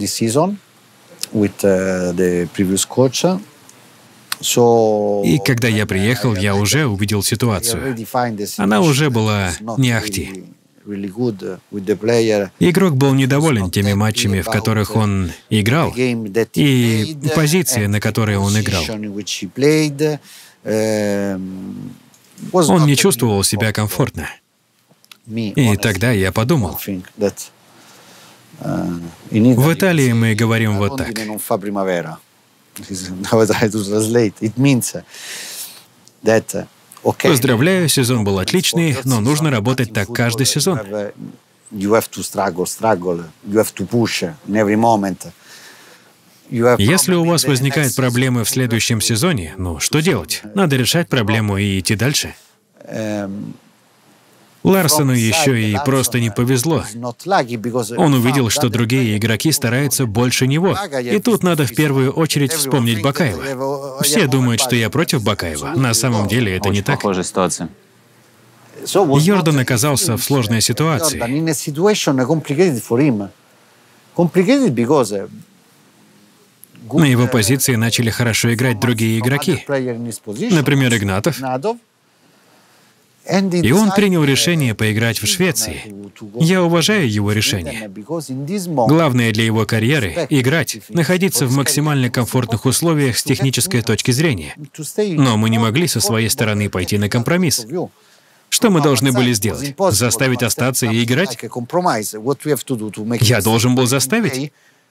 И когда я приехал, я уже увидел ситуацию. Она уже была не ахти. Игрок был недоволен теми матчами, в которых он играл, и позиции, на которые он играл. Он не чувствовал себя комфортно. И тогда я подумал, в Италии мы говорим вот так. Поздравляю, сезон был отличный, но нужно работать так каждый сезон. Если у вас возникают проблемы в следующем сезоне, ну что делать? Надо решать проблему и идти дальше. Ларсону еще и просто не повезло. Он увидел, что другие игроки стараются больше него. И тут надо в первую очередь вспомнить Бакаева. Все думают, что я против Бакаева. На самом деле это не так. Похожая ситуация. Йордан оказался в сложной ситуации. На его позиции начали хорошо играть другие игроки. Например, Игнатов. И он принял решение поиграть в Швеции. Я уважаю его решение. Главное для его карьеры — играть, находиться в максимально комфортных условиях с технической точки зрения. Но мы не могли со своей стороны пойти на компромисс. Что мы должны были сделать? Заставить остаться и играть? Я должен был заставить.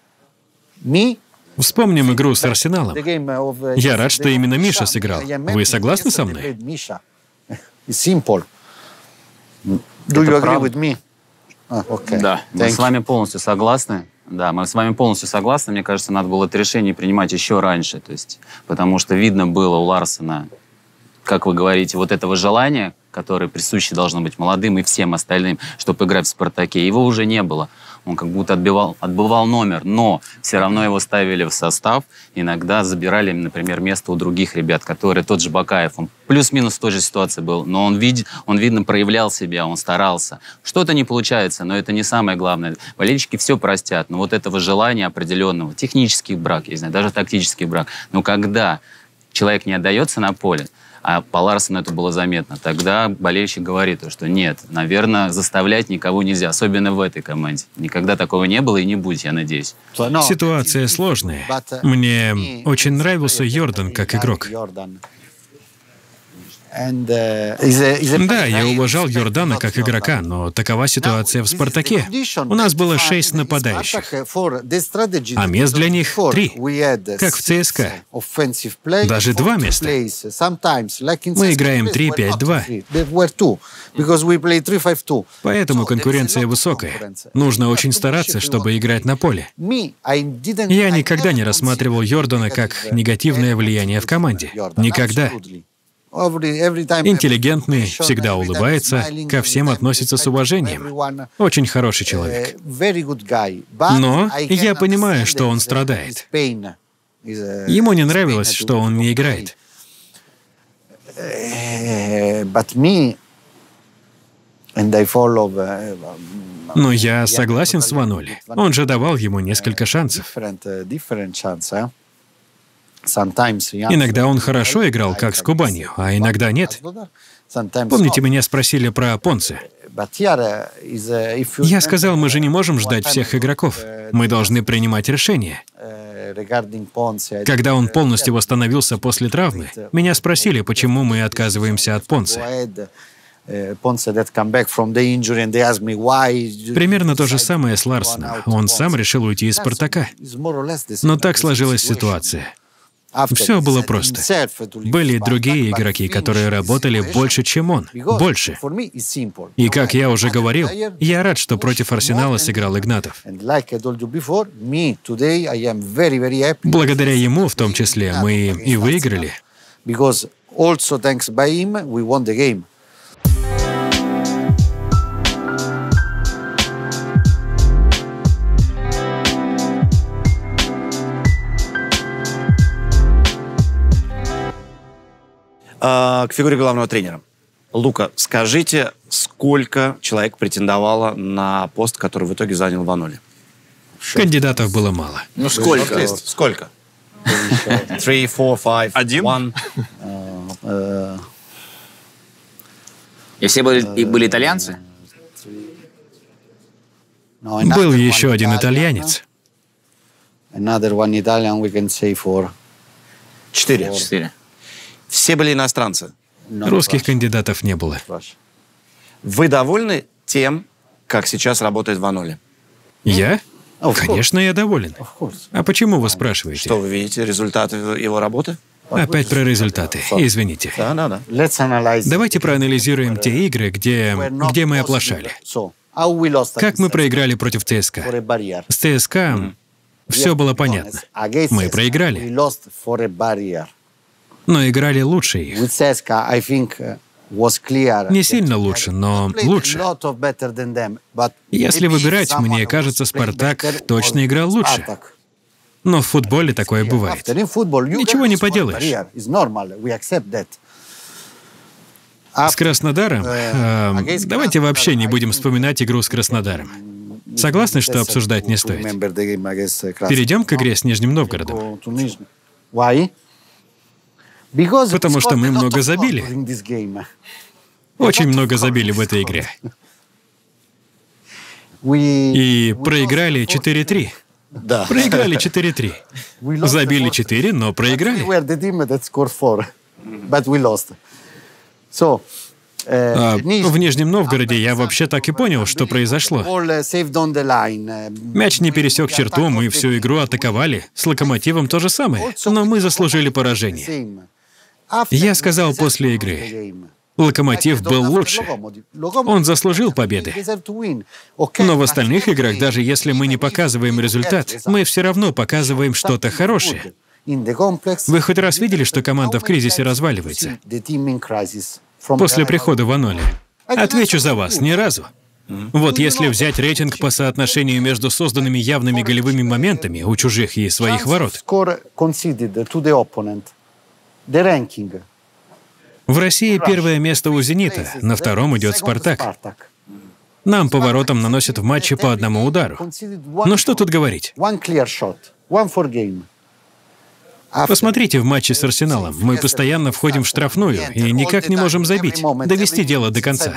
Вспомним игру с Арсеналом. Я рад, что именно Миша сыграл. Вы согласны со мной? Да, мы с вами полностью согласны. Да, мы с вами полностью согласны. Мне кажется, надо было это решение принимать еще раньше. То есть, потому что видно было у Ларсона как вы говорите, вот этого желания, которое присуще должно быть молодым и всем остальным, чтобы играть в «Спартаке», его уже не было. Он как будто отбывал номер, но все равно его ставили в состав. Иногда забирали, например, место у других ребят, которые тот же Бакаев. Он плюс-минус в той же ситуации был, но он видно, проявлял себя, он старался. Что-то не получается, но это не самое главное. Болельщики все простят, но вот этого желания определенного, технический брак, я знаю, даже тактический брак. Но когда человек не отдается на поле, а по Ларсену это было заметно, тогда болельщик говорит, что нет, наверное, заставлять никого нельзя, особенно в этой команде. Никогда такого не было и не будет, я надеюсь. Ситуация сложная. Мне очень нравился Йордан как игрок. Да, я уважал Йордана как игрока, но такова ситуация в «Спартаке». У нас было 6 нападающих, а мест для них 3, как в ЦСКА. Даже 2 места. Мы играем 3-5-2. Поэтому конкуренция высокая. Нужно очень стараться, чтобы играть на поле. Я никогда не рассматривал Йордана как негативное влияние в команде. Никогда. Интеллигентный, всегда улыбается, ко всем относится с уважением. Очень хороший человек. Но я понимаю, что он страдает. Ему не нравилось, что он не играет. Но я согласен с Ваноли. Он же давал ему несколько шансов. Иногда он хорошо играл, как с Кубанью, а иногда нет. Помните, меня спросили про Понце? Я сказал, мы же не можем ждать всех игроков. Мы должны принимать решения. Когда он полностью восстановился после травмы, меня спросили, почему мы отказываемся от Понце. Примерно то же самое с Ларсеном. Он сам решил уйти из «Спартака». Но так сложилась ситуация. Все было просто. Были другие игроки, которые работали больше, чем он. Больше. И, как я уже говорил, я рад, что против Арсенала сыграл Игнатов. Благодаря ему, в том числе, мы и выиграли. К фигуре главного тренера. Лука, скажите, сколько человек претендовало на пост, который в итоге занял Ваноли? Кандидатов было мало. Ну, сколько? Сколько? 3, 4, 5, 1? И все были итальянцы? Был еще один итальянец. 4. Все были иностранцы. Русских кандидатов не было. Вы довольны тем, как сейчас работает Ваноли? Я? Конечно, я доволен. А почему вы спрашиваете? Что вы видите? Результаты его работы? Опять про результаты. Извините. Да. Давайте проанализируем те игры, где мы оплошали. Как мы проиграли против ЦСКА? С ЦСКА все было понятно. Мы проиграли. Но играли лучше их. Не сильно лучше, но лучше. Если выбирать, мне кажется, «Спартак» точно играл лучше. Но в футболе такое бывает. Ничего не поделаешь. С Краснодаром? Давайте вообще не будем вспоминать игру с Краснодаром. Согласны, что обсуждать не стоит? Перейдем к игре с Нижним Новгородом. Потому что мы много забили. Очень много забили в этой игре. И проиграли 4-3. Да. Проиграли 4-3. Забили 4, но проиграли. В Нижнем Новгороде я вообще так и понял, что произошло. Мяч не пересек черту, мы всю игру атаковали. С Локомотивом то же самое, но мы заслужили поражение. Я сказал после игры, Локомотив был лучше. Он заслужил победы. Но в остальных играх, даже если мы не показываем результат, мы все равно показываем что-то хорошее. Вы хоть раз видели, что команда в кризисе разваливается? После прихода Ваноли. Отвечу за вас, ни разу. Вот если взять рейтинг по соотношению между созданными явными голевыми моментами у чужих и своих ворот. В России первое место у «Зенита», на втором идет «Спартак». Нам по воротам наносят в матче по одному удару. Ну что тут говорить? Посмотрите в матче с Арсеналом. Мы постоянно входим в штрафную и никак не можем забить, довести дело до конца.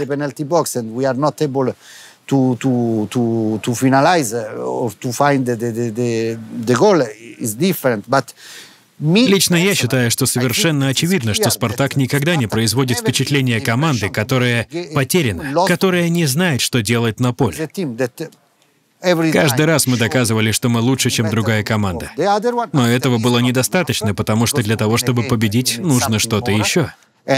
Лично я считаю, что совершенно очевидно, что «Спартак» никогда не производит впечатление команды, которая потеряна, которая не знает, что делать на поле. Каждый раз мы доказывали, что мы лучше, чем другая команда. Но этого было недостаточно, потому что для того, чтобы победить, нужно что-то еще.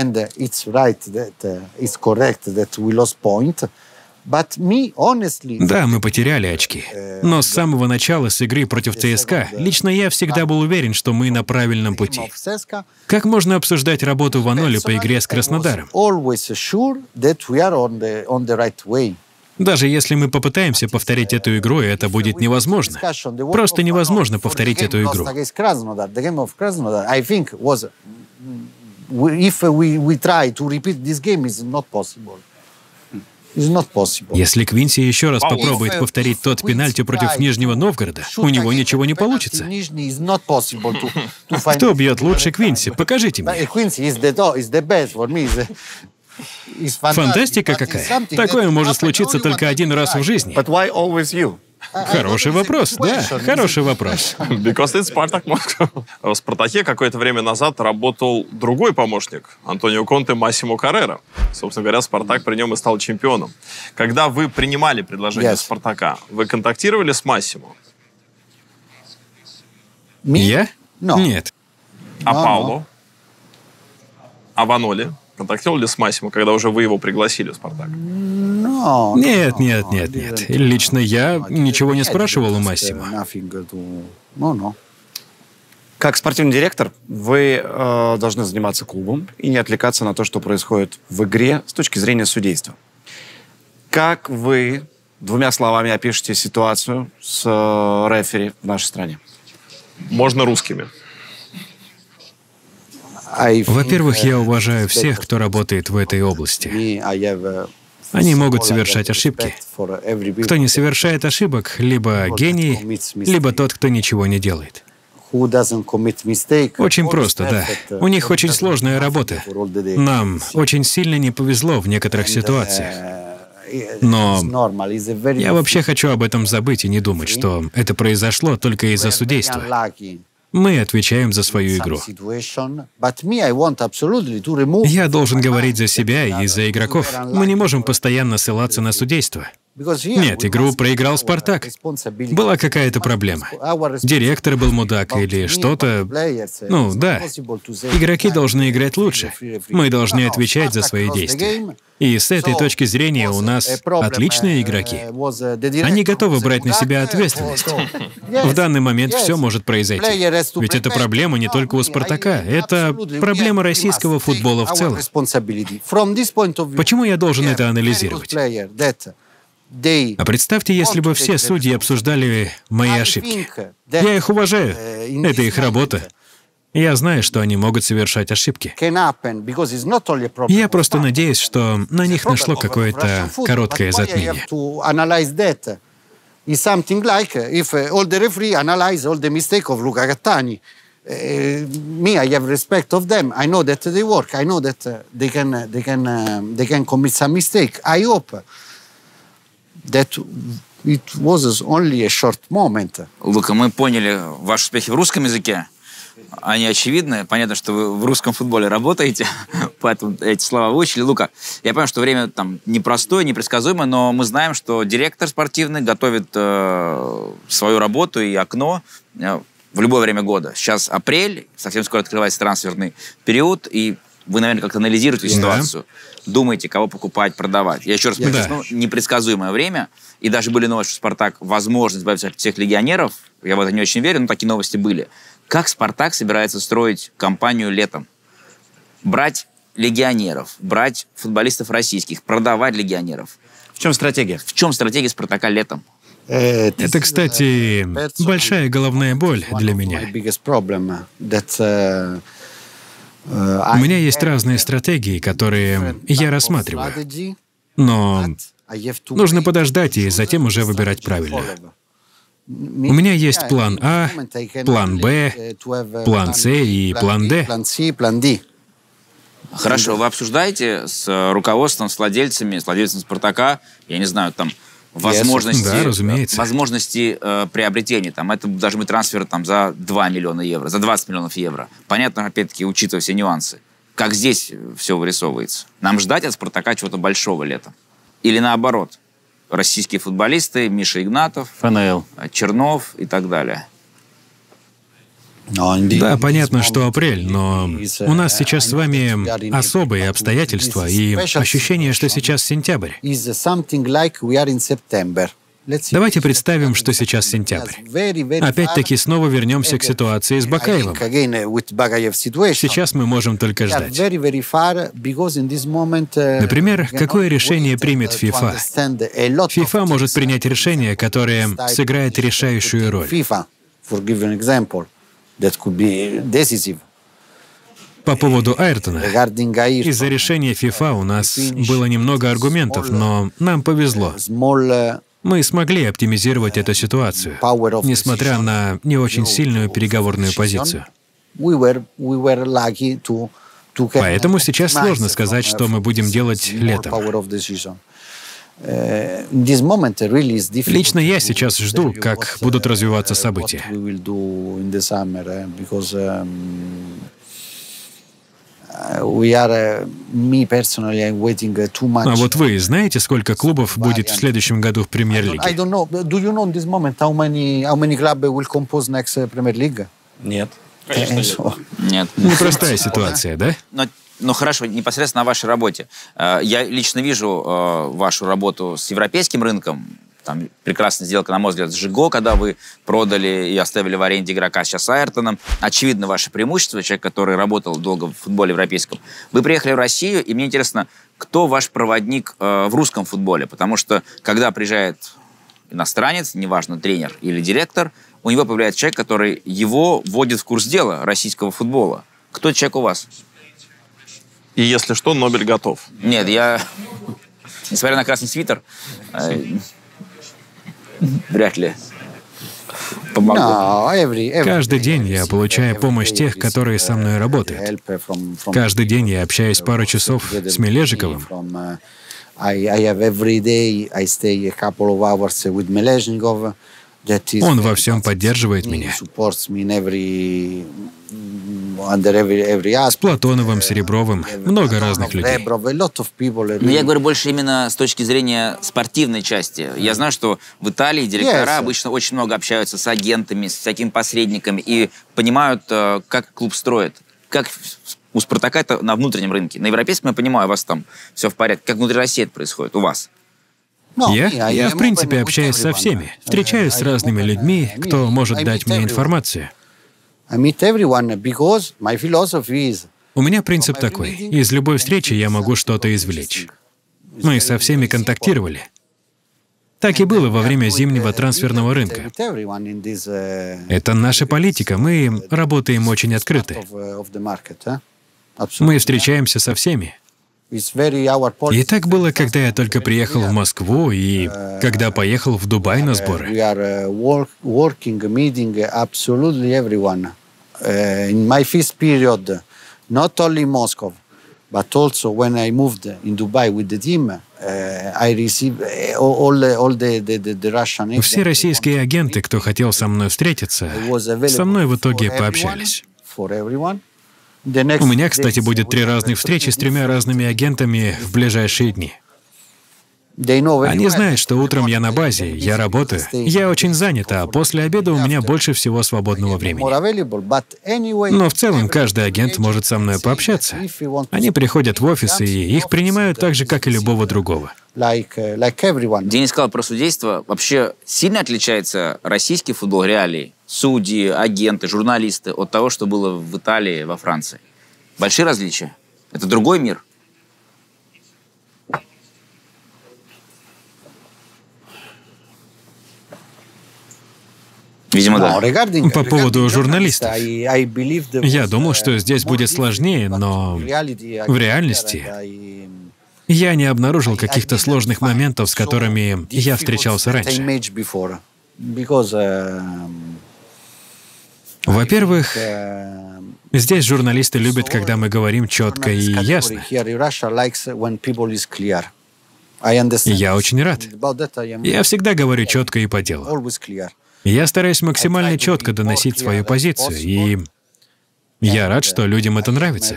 Да, мы потеряли очки. Но с самого начала с игры против ЦСКА лично я всегда был уверен, что мы на правильном пути. Как можно обсуждать работу Ваноли по игре с Краснодаром? Даже если мы попытаемся повторить эту игру, это будет невозможно. Просто невозможно повторить эту игру. Если Квинси еще раз попробует повторить тот пенальти против Нижнего Новгорода, у него ничего не получится. Кто бьет лучше Квинси? Покажите мне. Фантастика какая. Такое может случиться только один раз в жизни. Хороший вопрос, да, хороший вопрос. Because it's Spartak Moscow. В «Спартаке» какое-то время назад работал другой помощник Антонио Конте, Массимо Каррера. Собственно говоря, «Спартак» при нем и стал чемпионом. Когда вы принимали предложение «Спартака», вы контактировали с Массимо? Я? Нет. А Пауло? А Ваноли? Контактировали с Массимо, когда уже вы его пригласили в «Спартак»? Нет. Лично я ничего не спрашивал у Массимо. Как спортивный директор, вы должны заниматься клубом и не отвлекаться на то, что происходит в игре с точки зрения судейства. Как вы двумя словами опишете ситуацию с рефери в нашей стране? Можно русскими. Во-первых, я уважаю всех, кто работает в этой области. Они могут совершать ошибки. Кто не совершает ошибок, либо гений, либо тот, кто ничего не делает. Очень просто, да. У них очень сложная работа. Нам очень сильно не повезло в некоторых ситуациях. Но я вообще хочу об этом забыть и не думать, что это произошло только из-за судейства. Мы отвечаем за свою игру. Я должен говорить за себя и за игроков. Мы не можем постоянно ссылаться на судейство. Нет, игру проиграл «Спартак». Была какая-то проблема. Директор был мудак или что-то. Ну, да. Игроки должны играть лучше. Мы должны отвечать за свои действия. И с этой точки зрения у нас отличные игроки. Они готовы брать на себя ответственность. В данный момент все может произойти. Ведь это проблема не только у «Спартака», это проблема российского футбола в целом. Почему я должен это анализировать? А представьте, если бы все судьи обсуждали мои ошибки. Я их уважаю. Это их работа. Я знаю, что они могут совершать ошибки. Я просто надеюсь, что на них нашло какое-то короткое затмение. Me, I have respect of them. I know that they work. I know that they can commit some mistake. I hope that it was only a short moment. Лука, мы поняли ваши успехи в русском языке. Они очевидны. Понятно, что вы в русском футболе работаете, поэтому эти слова выучили. Лука, я понимаю, что время там непростое, непредсказуемое, но мы знаем, что директор спортивный готовит свою работу и окно в любое время года. Сейчас апрель, совсем скоро открывается трансферный период, и вы, наверное, как-то анализируете ситуацию. Думаете, кого покупать, продавать. Я еще раз подчеркну, непредсказуемое время. И даже были новости, что «Спартак» возможно избавиться от всех легионеров. Я в это не очень верю, но такие новости были. Как «Спартак» собирается строить кампанию летом? Брать легионеров, брать футболистов российских, продавать легионеров. В чем стратегия? В чем стратегия «Спартака» летом? Это, кстати, большая головная боль для меня. У меня есть разные стратегии, которые я рассматриваю. Но нужно подождать и затем уже выбирать правильно. У меня есть план А, план Б, план С и план Д. Хорошо, вы обсуждаете с руководством, с владельцами «Спартака», я не знаю, там, возможности, да, разумеется. возможности приобретения. Там, это должен быть трансфер там, за 2 миллиона евро, за 20 миллионов евро. Понятно, опять-таки, учитывая все нюансы. Как здесь все вырисовывается? Нам ждать от «Спартака» чего-то большого летом? Или наоборот? Российские футболисты, Миша Игнатов, ФНЛ, Чернов и так далее. Да, понятно, что апрель, но у нас сейчас с вами особые обстоятельства и ощущение, что сейчас сентябрь. Давайте представим, что сейчас сентябрь. Опять-таки снова вернемся к ситуации с Бакаевым. Сейчас мы можем только ждать. Например, какое решение примет ФИФА? ФИФА может принять решение, которое сыграет решающую роль. По поводу Айртона. Из-за решения ФИФА у нас было немного аргументов, но нам повезло. Мы смогли оптимизировать эту ситуацию, несмотря на не очень сильную переговорную позицию. Поэтому сейчас сложно сказать, что мы будем делать летом. Лично я сейчас жду, как будут развиваться события. А вот вы знаете, сколько клубов будет в следующем году в Премьер-лиге? Нет. Нет. Непростая ситуация, да? Ну хорошо, непосредственно о вашей работе. Я лично вижу вашу работу с европейским рынком. Там прекрасная сделка, на мой взгляд, с Жиго, когда вы продали и оставили в аренде игрока сейчас с Айртоном. Очевидно, ваше преимущество, человек, который работал долго в футболе европейском. Вы приехали в Россию, и мне интересно, кто ваш проводник в русском футболе? Потому что, когда приезжает иностранец, неважно, тренер или директор, у него появляется человек, который его вводит в курс дела российского футбола. Кто этот человек у вас? И если что, Нобель готов. Нет, я, несмотря на красный свитер, вряд ли помогу. Каждый день я получаю помощь тех, которые со мной работают. Каждый день я общаюсь пару часов с Мележиковым. Он во всем поддерживает меня. С Платоновым, Серебровым, много разных людей. Но я говорю больше именно с точки зрения спортивной части. Я знаю, что в Италии директора обычно очень много общаются с агентами, с всякими посредниками и понимают, как клуб строит. Как у «Спартака» это на внутреннем рынке. На европейском, я понимаю, у вас там все в порядке. Как внутри России это происходит? У вас? Я, в принципе, общаюсь со всеми. Встречаюсь с разными людьми, кто может дать мне информацию. У меня принцип такой. Из любой встречи я могу что-то извлечь. Мы со всеми контактировали. Так и было во время зимнего трансферного рынка. Это наша политика. Мы работаем очень открыто. Мы встречаемся со всеми. И так было, когда я только приехал в Москву и когда поехал в Дубай на сборы. In my first period, not only Moscow, but also when I moved in Dubai with the team, I received all the Russian. Все российские агенты, кто хотел со мной встретиться, со мной в итоге пообщались. У меня, кстати, будет 3 разных встречи с 3 разными агентами в ближайшие дни. Они знают, что утром я на базе, я работаю, я очень занят, а после обеда у меня больше всего свободного времени. Но в целом каждый агент может со мной пообщаться. Они приходят в офис, и их принимают так же, как и любого другого. Денис сказал про судейство. Вообще сильно отличается российский футбол реалий судьи, агенты, журналисты от того, что было в Италии, во Франции? Большие различия? Это другой мир? Видимо, да. По поводу журналистов. Я думал, что здесь будет сложнее, но в реальности я не обнаружил каких-то сложных моментов, с которыми я встречался раньше. Во-первых, здесь журналисты любят, когда мы говорим четко и ясно. И я очень рад. Я всегда говорю четко и по делу. Я стараюсь максимально четко доносить свою позицию, и я рад, что людям это нравится.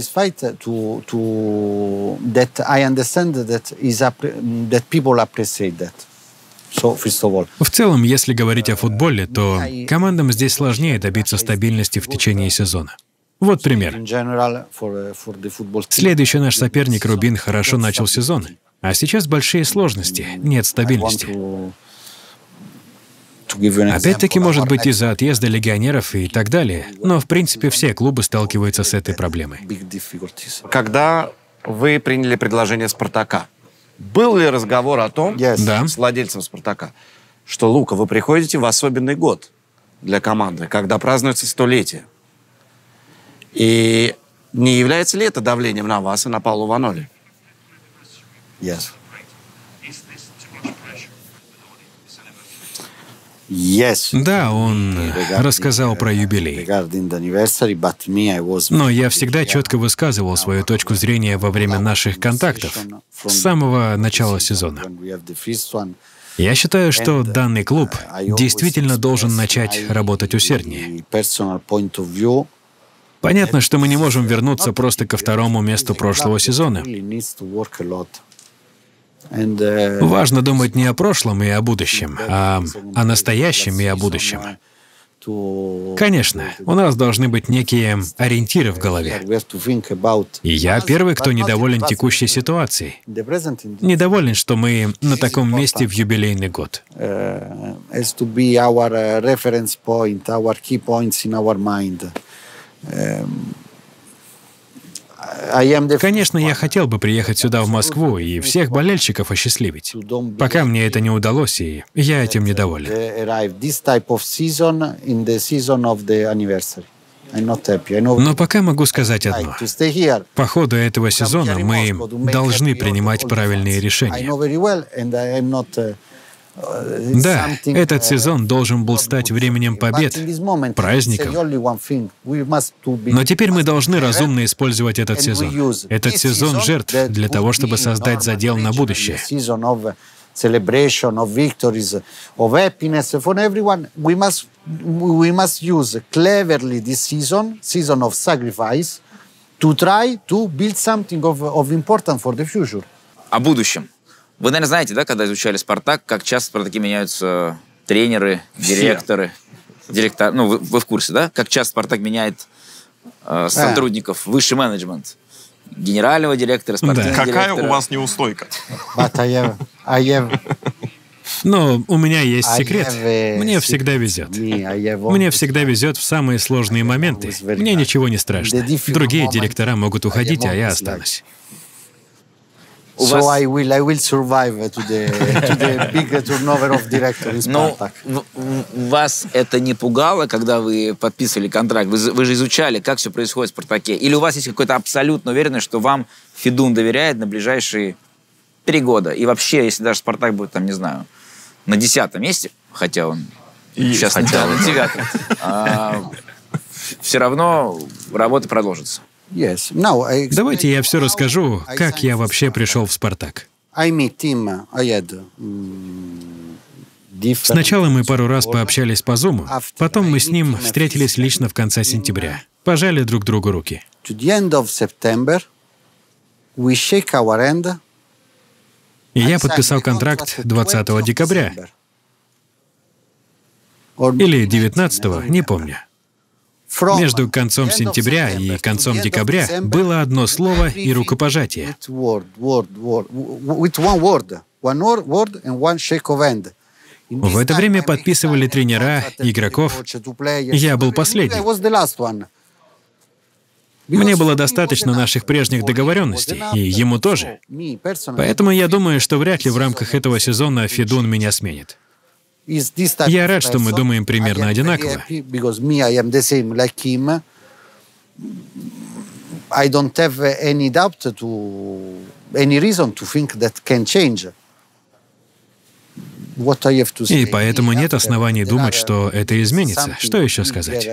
В целом, если говорить о футболе, то командам здесь сложнее добиться стабильности в течение сезона. Вот пример. Следующий наш соперник Рубин хорошо начал сезон, а сейчас большие сложности, нет стабильности. Опять-таки, может быть, из-за отъезда легионеров и так далее, но, в принципе, все клубы сталкиваются с этой проблемой. Когда вы приняли предложение «Спартака», был ли разговор о том, с владельцем «Спартака», что, Лука, вы приходите в особенный год для команды, когда празднуется 100-летие? И не является ли это давлением на вас и на Пауло Ваноли? Да, он рассказал про юбилей. Но я всегда четко высказывал свою точку зрения во время наших контактов с самого начала сезона. Я считаю, что данный клуб действительно должен начать работать усерднее. Понятно, что мы не можем вернуться просто ко второму месту прошлого сезона. Важно думать не о прошлом и о будущем, а о настоящем и о будущем. Конечно, у нас должны быть некие ориентиры в голове. И я первый, кто недоволен текущей ситуацией. Недоволен, что мы на таком месте в юбилейный год. Конечно, я хотел бы приехать сюда, в Москву, и всех болельщиков осчастливить. Пока мне это не удалось, и я этим недоволен. Но пока могу сказать одно. По ходу этого сезона мы должны принимать правильные решения. Да, этот сезон должен был стать временем побед, праздников. Но теперь мы должны разумно использовать этот сезон. Этот сезон жертв для того, чтобы создать задел на будущее. О будущем. Вы, наверное, знаете, да, когда изучали «Спартак», как часто в «Спартаке» меняются тренеры, директоры. Ну, вы в курсе, да? Как часто «Спартак» меняет сотрудников, высший менеджмент. Генерального директора, спортивного директора. Какая у вас неустойка? Но у меня есть секрет. Мне всегда везет. Мне всегда везет в самые сложные моменты. Мне ничего не страшно. Другие директора могут уходить, а я останусь. I will survive to the big turnover of directors in Spartak. Но вас это не пугало, когда вы подписывали контракт? Вы же изучали, как все происходит в «Спартаке». Или у вас есть какая-то абсолютная уверенность, что вам Федун доверяет на ближайшие 3 года? И вообще, если даже «Спартак» будет, там, не знаю, на 10-м месте, хотя он сейчас на 9-м, все равно работа продолжится. Давайте я все расскажу, как я вообще пришел в «Спартак». Сначала мы пару раз пообщались по Зуму, потом мы с ним встретились лично в конце сентября, пожали друг другу руки. И я подписал контракт 20 декабря. Или 19-го, не помню. Между концом сентября и концом декабря было одно слово и В это время подписывали тренера, игроков. Я был последним. Мне было достаточно наших прежних договоренностей, и ему тоже. Поэтому я думаю, что вряд ли в рамках этого сезона Федун меня сменит. Я рад, что мы думаем примерно одинаково. И поэтому нет оснований думать, что это изменится. Что еще сказать?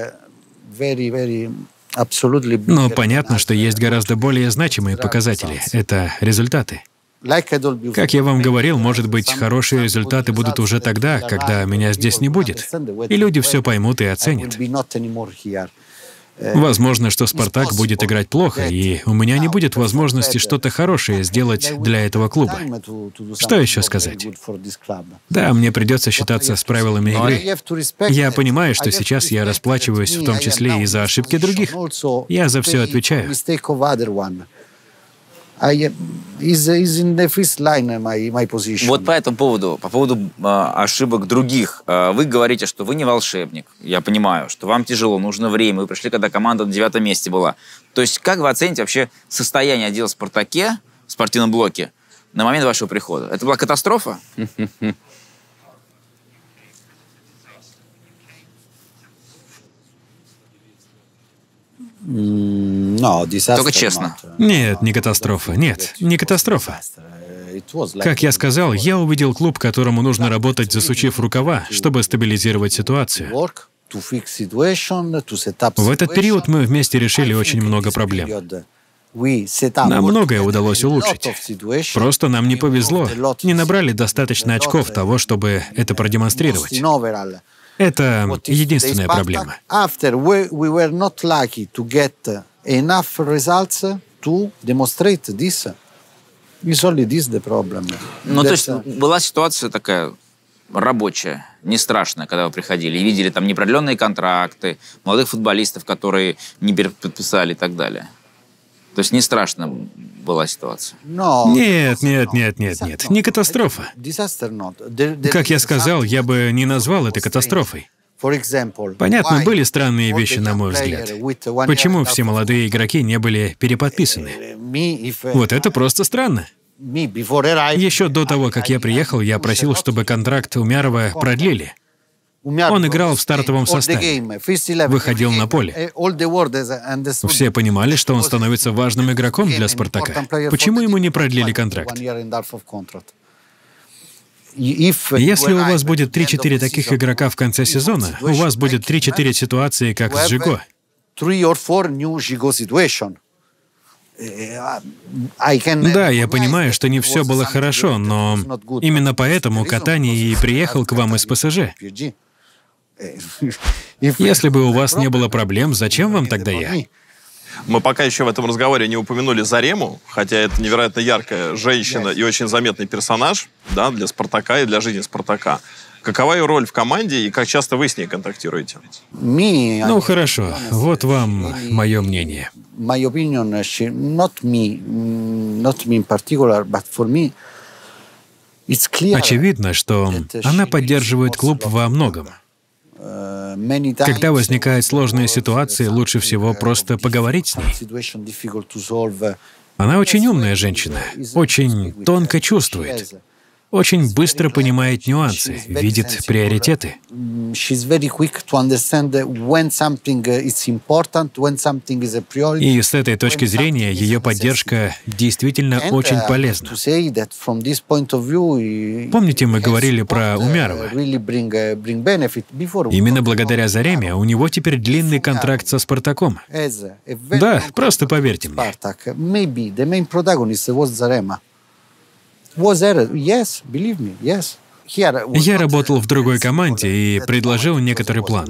Но понятно, что есть гораздо более значимые показатели. Это результаты. Как я вам говорил, может быть, хорошие результаты будут уже тогда, когда меня здесь не будет. И люди все поймут и оценят. Возможно, что «Спартак» будет играть плохо, и у меня не будет возможности что-то хорошее сделать для этого клуба. Что еще сказать? Да, мне придется считаться с правилами игры. Я понимаю, что сейчас я расплачиваюсь в том числе и за ошибки других. Я за все отвечаю. Вот по этому поводу, по поводу ошибок других, вы говорите, что вы не волшебник. Я понимаю, что вам тяжело, нужно время. Вы пришли, когда команда на 9-м месте была. То есть как вы оцените вообще состояние отдела в «Спартаке», в спортивном блоке, на момент вашего прихода? Это была катастрофа? Только честно. Нет, не катастрофа. Нет, не катастрофа. Как я сказал, я увидел клуб, которому нужно работать, засучив рукава, чтобы стабилизировать ситуацию. В этот период мы вместе решили очень много проблем. Нам многое удалось улучшить. Просто нам не повезло, не набрали достаточно очков того, чтобы это продемонстрировать. Это единственная проблема. Ну, то есть была ситуация такая рабочая, не страшная, когда вы приходили и видели там непродленные контракты, молодых футболистов, которые не подписали и так далее. То есть не страшно была ситуация? Нет, не катастрофа. Как я сказал, я бы не назвал это катастрофой. Понятно, были странные вещи, на мой взгляд. Почему все молодые игроки не были переподписаны? Вот это просто странно. Еще до того, как я приехал, я просил, чтобы контракт Умярова продлили. Он играл в стартовом составе, выходил на поле. Все понимали, что он становится важным игроком для «Спартака». Почему ему не продлили контракт? Если у вас будет 3-4 таких игрока в конце сезона, у вас будет 3-4 ситуации, как с Жиго. Да, я понимаю, что не все было хорошо, но именно поэтому Катани и приехал к вам из ПСЖ. Если бы у вас не было проблем, зачем вам тогда я? Мы пока еще в этом разговоре не упомянули Зарему, хотя это невероятно яркая женщина и очень заметный персонаж, да, для «Спартака» и для жизни «Спартака». Какова ее роль в команде и как часто вы с ней контактируете? Ну, хорошо. Вот вам мое мнение. Очевидно, что она поддерживает клуб во многом. Когда возникают сложные ситуации, лучше всего просто поговорить с ней. Она очень умная женщина, очень тонко чувствует, очень быстро понимает нюансы, видит приоритеты. И с этой точки зрения ее поддержка действительно очень полезна. Помните, мы говорили про Умярова? Именно благодаря Зареме у него теперь длинный контракт со «Спартаком». Да, просто поверьте мне. Я работал в другой команде и предложил некоторый план.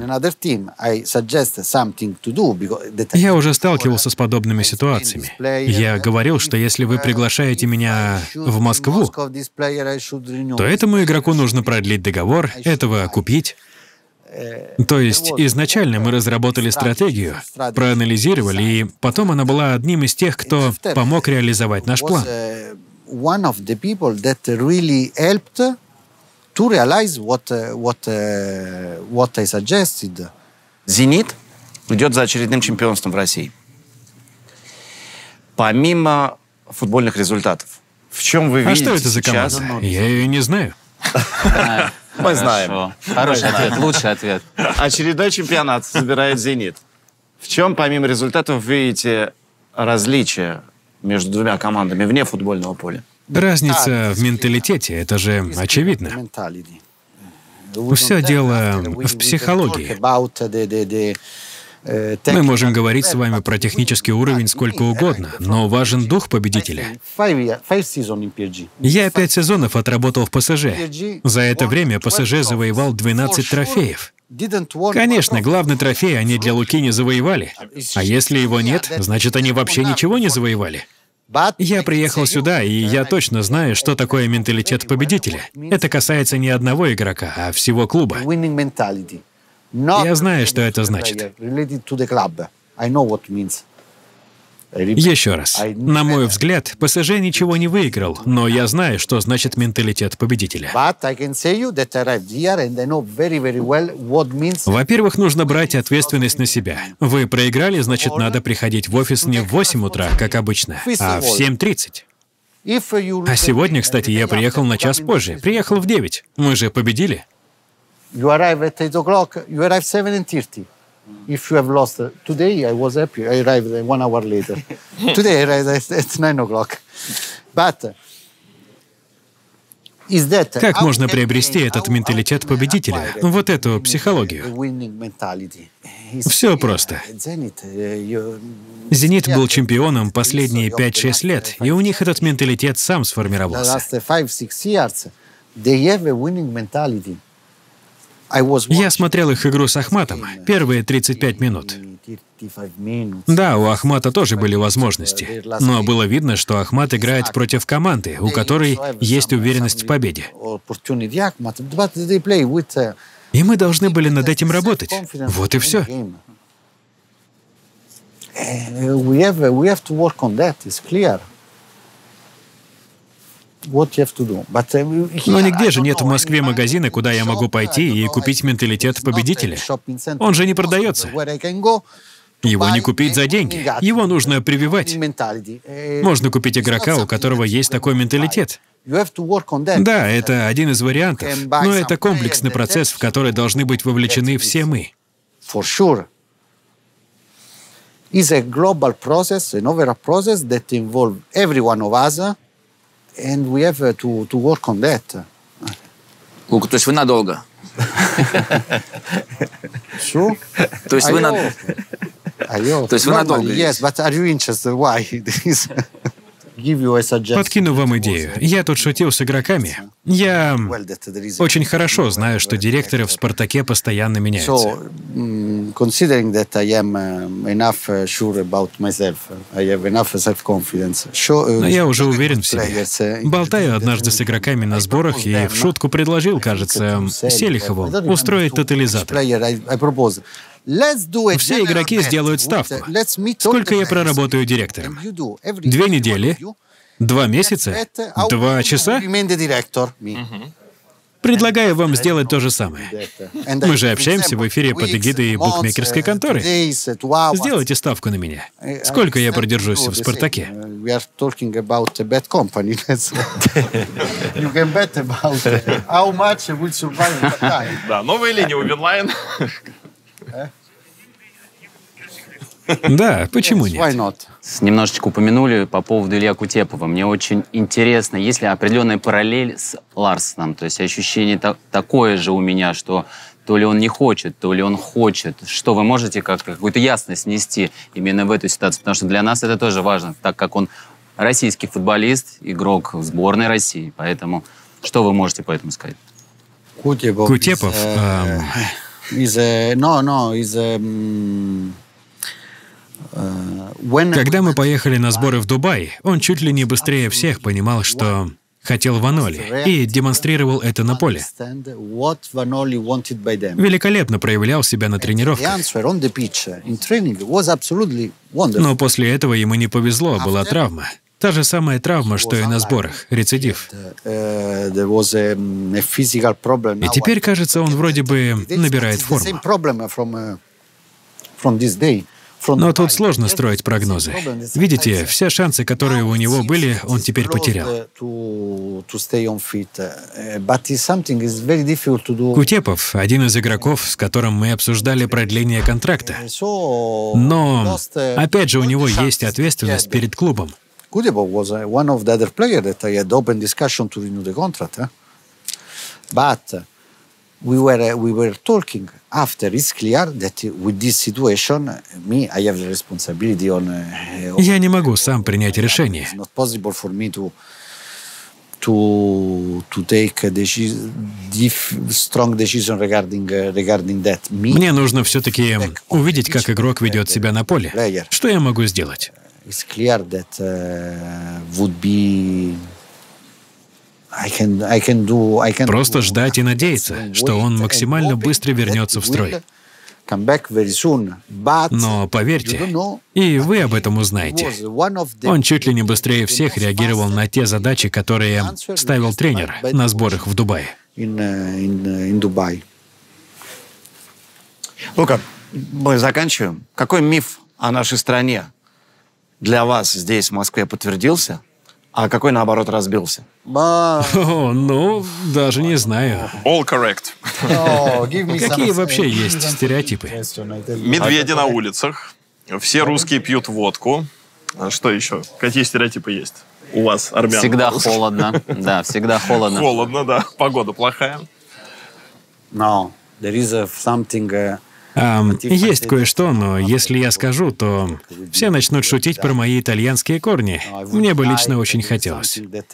Я уже сталкивался с подобными ситуациями. Я говорил, что если вы приглашаете меня в Москву, то этому игроку нужно продлить договор, этого купить. То есть изначально мы разработали стратегию, проанализировали, и потом она была одним из тех, кто помог реализовать наш план. to realize what I suggested. «Зенит» идет за очередным чемпионством в России. Помимо футбольных результатов, в чем вы видите что это за сейчас... команда? Я ее не знаю. Мы знаем. Хороший ответ, лучший ответ. Очередной чемпионат забирает «Зенит». В чем, помимо результатов, вы видите различия между двумя командами вне футбольного поля? Разница в менталитете, это же очевидно. Все дело в психологии. Мы можем говорить с вами про технический уровень сколько угодно, но важен дух победителя. Я 5 сезонов отработал в ПСЖ. За это время ПСЖ завоевал 12 трофеев. Конечно, главный трофей они для Луки не завоевали. А если его нет, значит, они вообще ничего не завоевали. Я приехал сюда, и я точно знаю, что такое менталитет победителя. Это касается не одного игрока, а всего клуба. Я знаю, что это значит. Еще раз. На мой взгляд, ПСЖ ничего не выиграл, но я знаю, что значит менталитет победителя. Во-первых, нужно брать ответственность на себя. Вы проиграли, значит, надо приходить в офис не в 8 утра, как обычно, а в 7:30. А сегодня, кстати, я приехал на час позже. Приехал в 9. Мы же победили. You arrive at 8 o'clock, you arrive 7:30. If you have lost, today I was happy, I arrived 1 hour later. Today I arrived at 9 o'clock. But как можно приобрести этот менталитет победителя, вот эту психологию? Все просто. «Зенит» был чемпионом последние 5-6 лет, и у них этот менталитет сам сформировался. Я смотрел их игру с Ахматом, первые 35 минут. Да, у Ахмата тоже были возможности, но было видно, что Ахмат играет против команды, у которой есть уверенность в победе. И мы должны были над этим работать. Вот и все. Но нигде же нет в Москве магазина, куда я могу пойти и купить менталитет победителя. Он же не продается. Его не купить за деньги. Его нужно прививать. Можно купить игрока, у которого есть такой менталитет. Да, это один из вариантов, но это комплексный процесс, в который должны быть вовлечены все мы. It's a global process, an overall process that involves every one of us. And we have to work on that. Лука, то есть вы надолго? Sure. То есть вы надолго? То есть вы надолго? Yes, but are you interested? Why? Подкину вам идею. Я тут шутил с игроками. Я очень хорошо знаю, что директоры в «Спартаке» постоянно меняются. Но я уже уверен в себе. Болтаю однажды с игроками на сборах и в шутку предложил, кажется, Селихову устроить тотализатор. Все игроки сделают ставку. Сколько я проработаю директором? 2 недели? 2 месяца? 2 часа? Предлагаю вам сделать то же самое. Мы же общаемся в эфире под эгидой букмекерской конторы. Сделайте ставку на меня. Сколько я продержусь в «Спартаке»? Да, новая линия у Винлайн. Да, почему нет? Немножечко упомянули по поводу Илья Кутепова. Мне очень интересно, есть ли определенная параллель с Ларсеном? То есть ощущение такое же у меня, что то ли он не хочет, то ли он хочет. Что вы можете какую-то ясность нести именно в эту ситуацию? Потому что для нас это тоже важно, так как он российский футболист, игрок в сборной России. Поэтому что вы можете по этому сказать? Кутепов... Когда мы поехали на сборы в Дубай, он чуть ли не быстрее всех понимал, что хотел Ваноли, и демонстрировал это на поле. Великолепно проявлял себя на тренировках. Но после этого ему не повезло, была травма. та же самая травма, что и на сборах, рецидив. И теперь, кажется, он вроде бы набирает форму. Но тут сложно строить прогнозы. Видите, все шансы, которые у него были, он теперь потерял. Кутепов — один из игроков, с которым мы обсуждали продление контракта. Но, опять же, у него есть ответственность перед клубом. Kutepov was one of the other players that I had open discussion to renew the contract. But we were talking after. It's clear that with this situation, me, I have the responsibility on. Я не могу сам принять решение. It's not possible for me to take a strong decision regarding that. Мне нужно все-таки увидеть, как игрок ведет себя на поле. Что я могу сделать? It's clear that would be. Просто ждать и надеяться, что он максимально быстро вернется в строй. Но поверьте, и вы об этом узнаете. Он чуть ли не быстрее всех реагировал на те задачи, которые ставил тренер на сборах в Дубае. Лука, мы заканчиваем. Какой миф о нашей стране для вас здесь, в Москве, подтвердился, а какой, наоборот, разбился? О, ну, даже не знаю. All correct. Какие вообще есть стереотипы? Медведи на улицах. Все русские пьют водку. Что еще? Какие стереотипы есть у вас, армян? Всегда холодно. Да, всегда холодно. Холодно, да. Погода плохая. No, there is something. Есть кое-что, но если я скажу, то все начнут шутить про мои итальянские корни. Мне бы лично очень хотелось.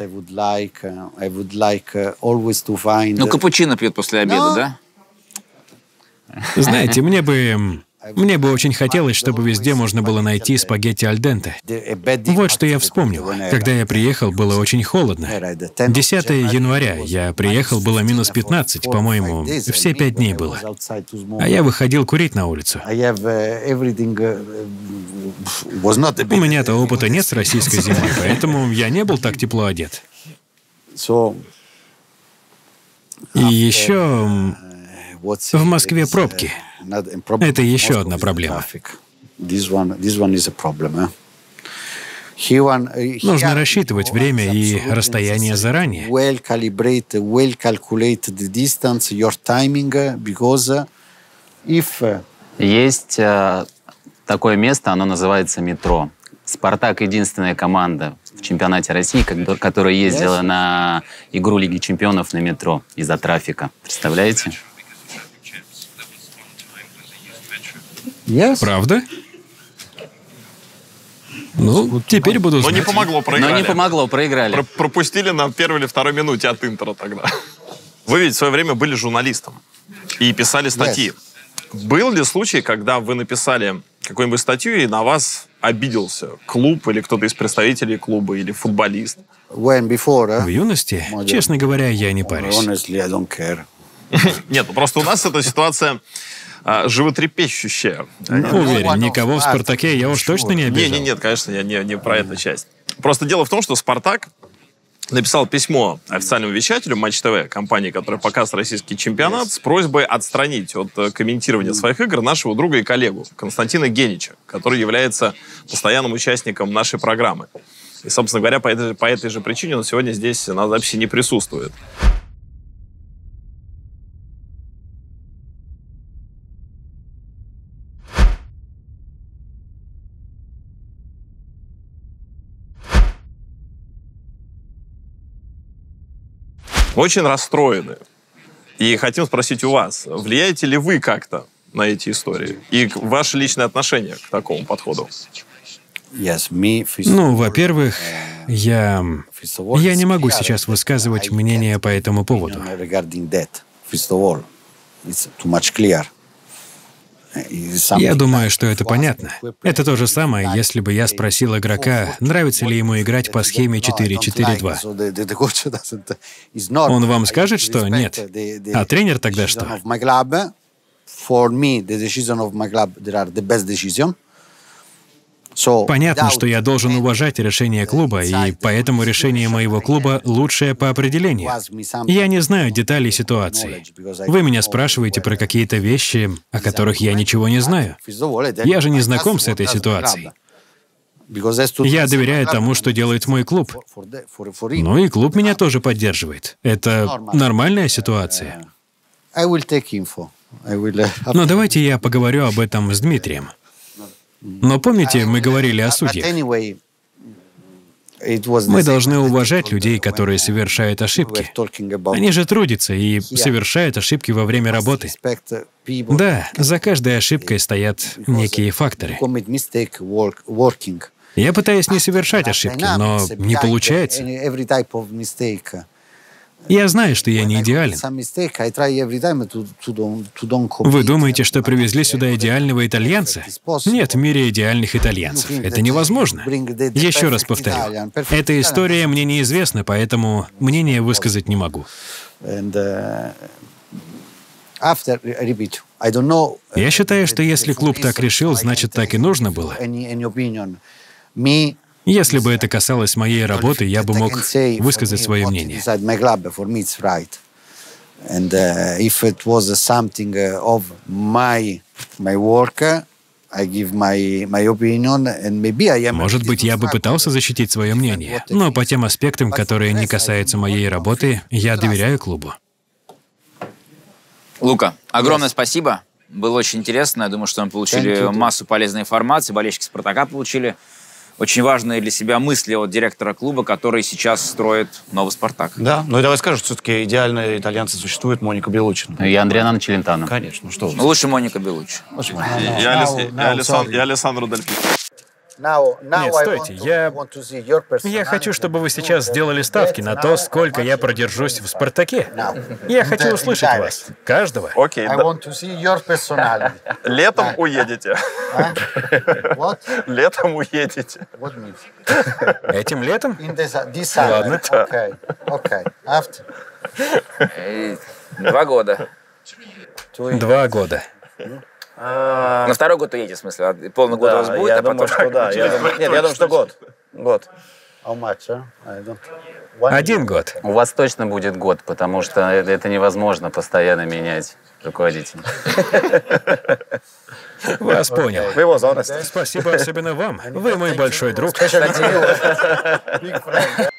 Ну, капучино пьют после обеда, да? Знаете, мне бы очень хотелось, чтобы везде можно было найти спагетти аль денте. Вот что я вспомнил. Когда я приехал, было очень холодно. 10 января я приехал, было минус 15, по-моему, все 5 дней было. А я выходил курить на улицу. У меня-то опыта нет с российской зимой, поэтому я не был так тепло одет. И еще в Москве пробки. Это еще одна проблема. Нужно рассчитывать время и расстояние заранее. Есть такое место, оно называется метро. «Спартак» — единственная команда в чемпионате России, которая ездила на игру Лиги чемпионов на метро из-за трафика. Представляете? Правда? Ну, теперь буду знать. Но не помогло, проиграли. Но не помогло, проиграли. Пропустили на первой или второй минуте от Интера тогда. Вы ведь в свое время были журналистом и писали статьи. Был ли случай, когда вы написали какую-нибудь статью, и на вас обиделся клуб или кто-то из представителей клуба, или футболист? В юности, честно говоря, я не парюсь. Нет, просто у нас эта ситуация животрепещущая. Уверен, никого в «Спартаке» я уж точно не обижал. Нет, конечно, я не про эту часть. Просто дело в том, что «Спартак» написал письмо официальному вещателю Матч ТВ, компании, которая показывает российский чемпионат, с просьбой отстранить от комментирования своих игр нашего друга и коллегу Константина Генича, который является постоянным участником нашей программы. И, собственно говоря, по этой же причине он сегодня здесь на записи не присутствует. Очень расстроены. И хотим спросить у вас, влияете ли вы как-то на эти истории? И ваше личное отношение к такому подходу? Ну, во-первых, я не могу сейчас высказывать мнение по этому поводу. Я думаю, что это понятно. Это то же самое, если бы я спросил игрока, нравится ли ему играть по схеме 4-4-2. Он вам скажет, что нет. А тренер тогда что? Понятно, что я должен уважать решение клуба, и поэтому решение моего клуба лучшее по определению. Я не знаю деталей ситуации. Вы меня спрашиваете про какие-то вещи, о которых я ничего не знаю. Я же не знаком с этой ситуацией. Я доверяю тому, что делает мой клуб. Ну и клуб меня тоже поддерживает. Это нормальная ситуация. Но давайте я поговорю об этом с Дмитрием. Но помните, мы говорили о судьях? Мы должны уважать людей, которые совершают ошибки. Они же трудятся и совершают ошибки во время работы. Да, за каждой ошибкой стоят некие факторы. Я пытаюсь не совершать ошибки, но не получается. Я знаю, что я не идеален. Вы думаете, что привезли сюда идеального итальянца? Нет в мире идеальных итальянцев. Это невозможно. Еще раз повторю. Эта история мне неизвестна, поэтому мнение высказать не могу. Я считаю, что если клуб так решил, значит, так и нужно было. Если бы это касалось моей работы, я бы мог высказать свое мнение. Может быть, я бы пытался защитить свое мнение, но по тем аспектам, которые не касаются моей работы, я доверяю клубу. Лука, огромное спасибо. Было очень интересно. Я думаю, что мы получили массу полезной информации. Болельщики «Спартака» получили очень важные для себя мысли от директора клуба, который сейчас строит новый «Спартак». Да, но давай скажем, что все-таки идеальные итальянцы существует, Моника Беллуччи. И Андриано Челентано. Конечно, что вы. Лучше Моника Беллуччи. Я Алессандро Дель Пьеро. Нет, стойте, я хочу, чтобы вы сейчас сделали ставки на то, сколько я продержусь в «Спартаке». Я хочу услышать вас, каждого. Окей, да. Летом уедете. Летом уедете. Этим летом? Ладно. 2 года. 2 года. На 2-й год уедете, в смысле? Полный год у вас будет, я а потом... думаю, что да. Нет, я думаю, что год. 1 год. У вас точно будет год, потому что это невозможно постоянно менять руководителя. Вас понял. Спасибо особенно вам. Вы мой большой друг.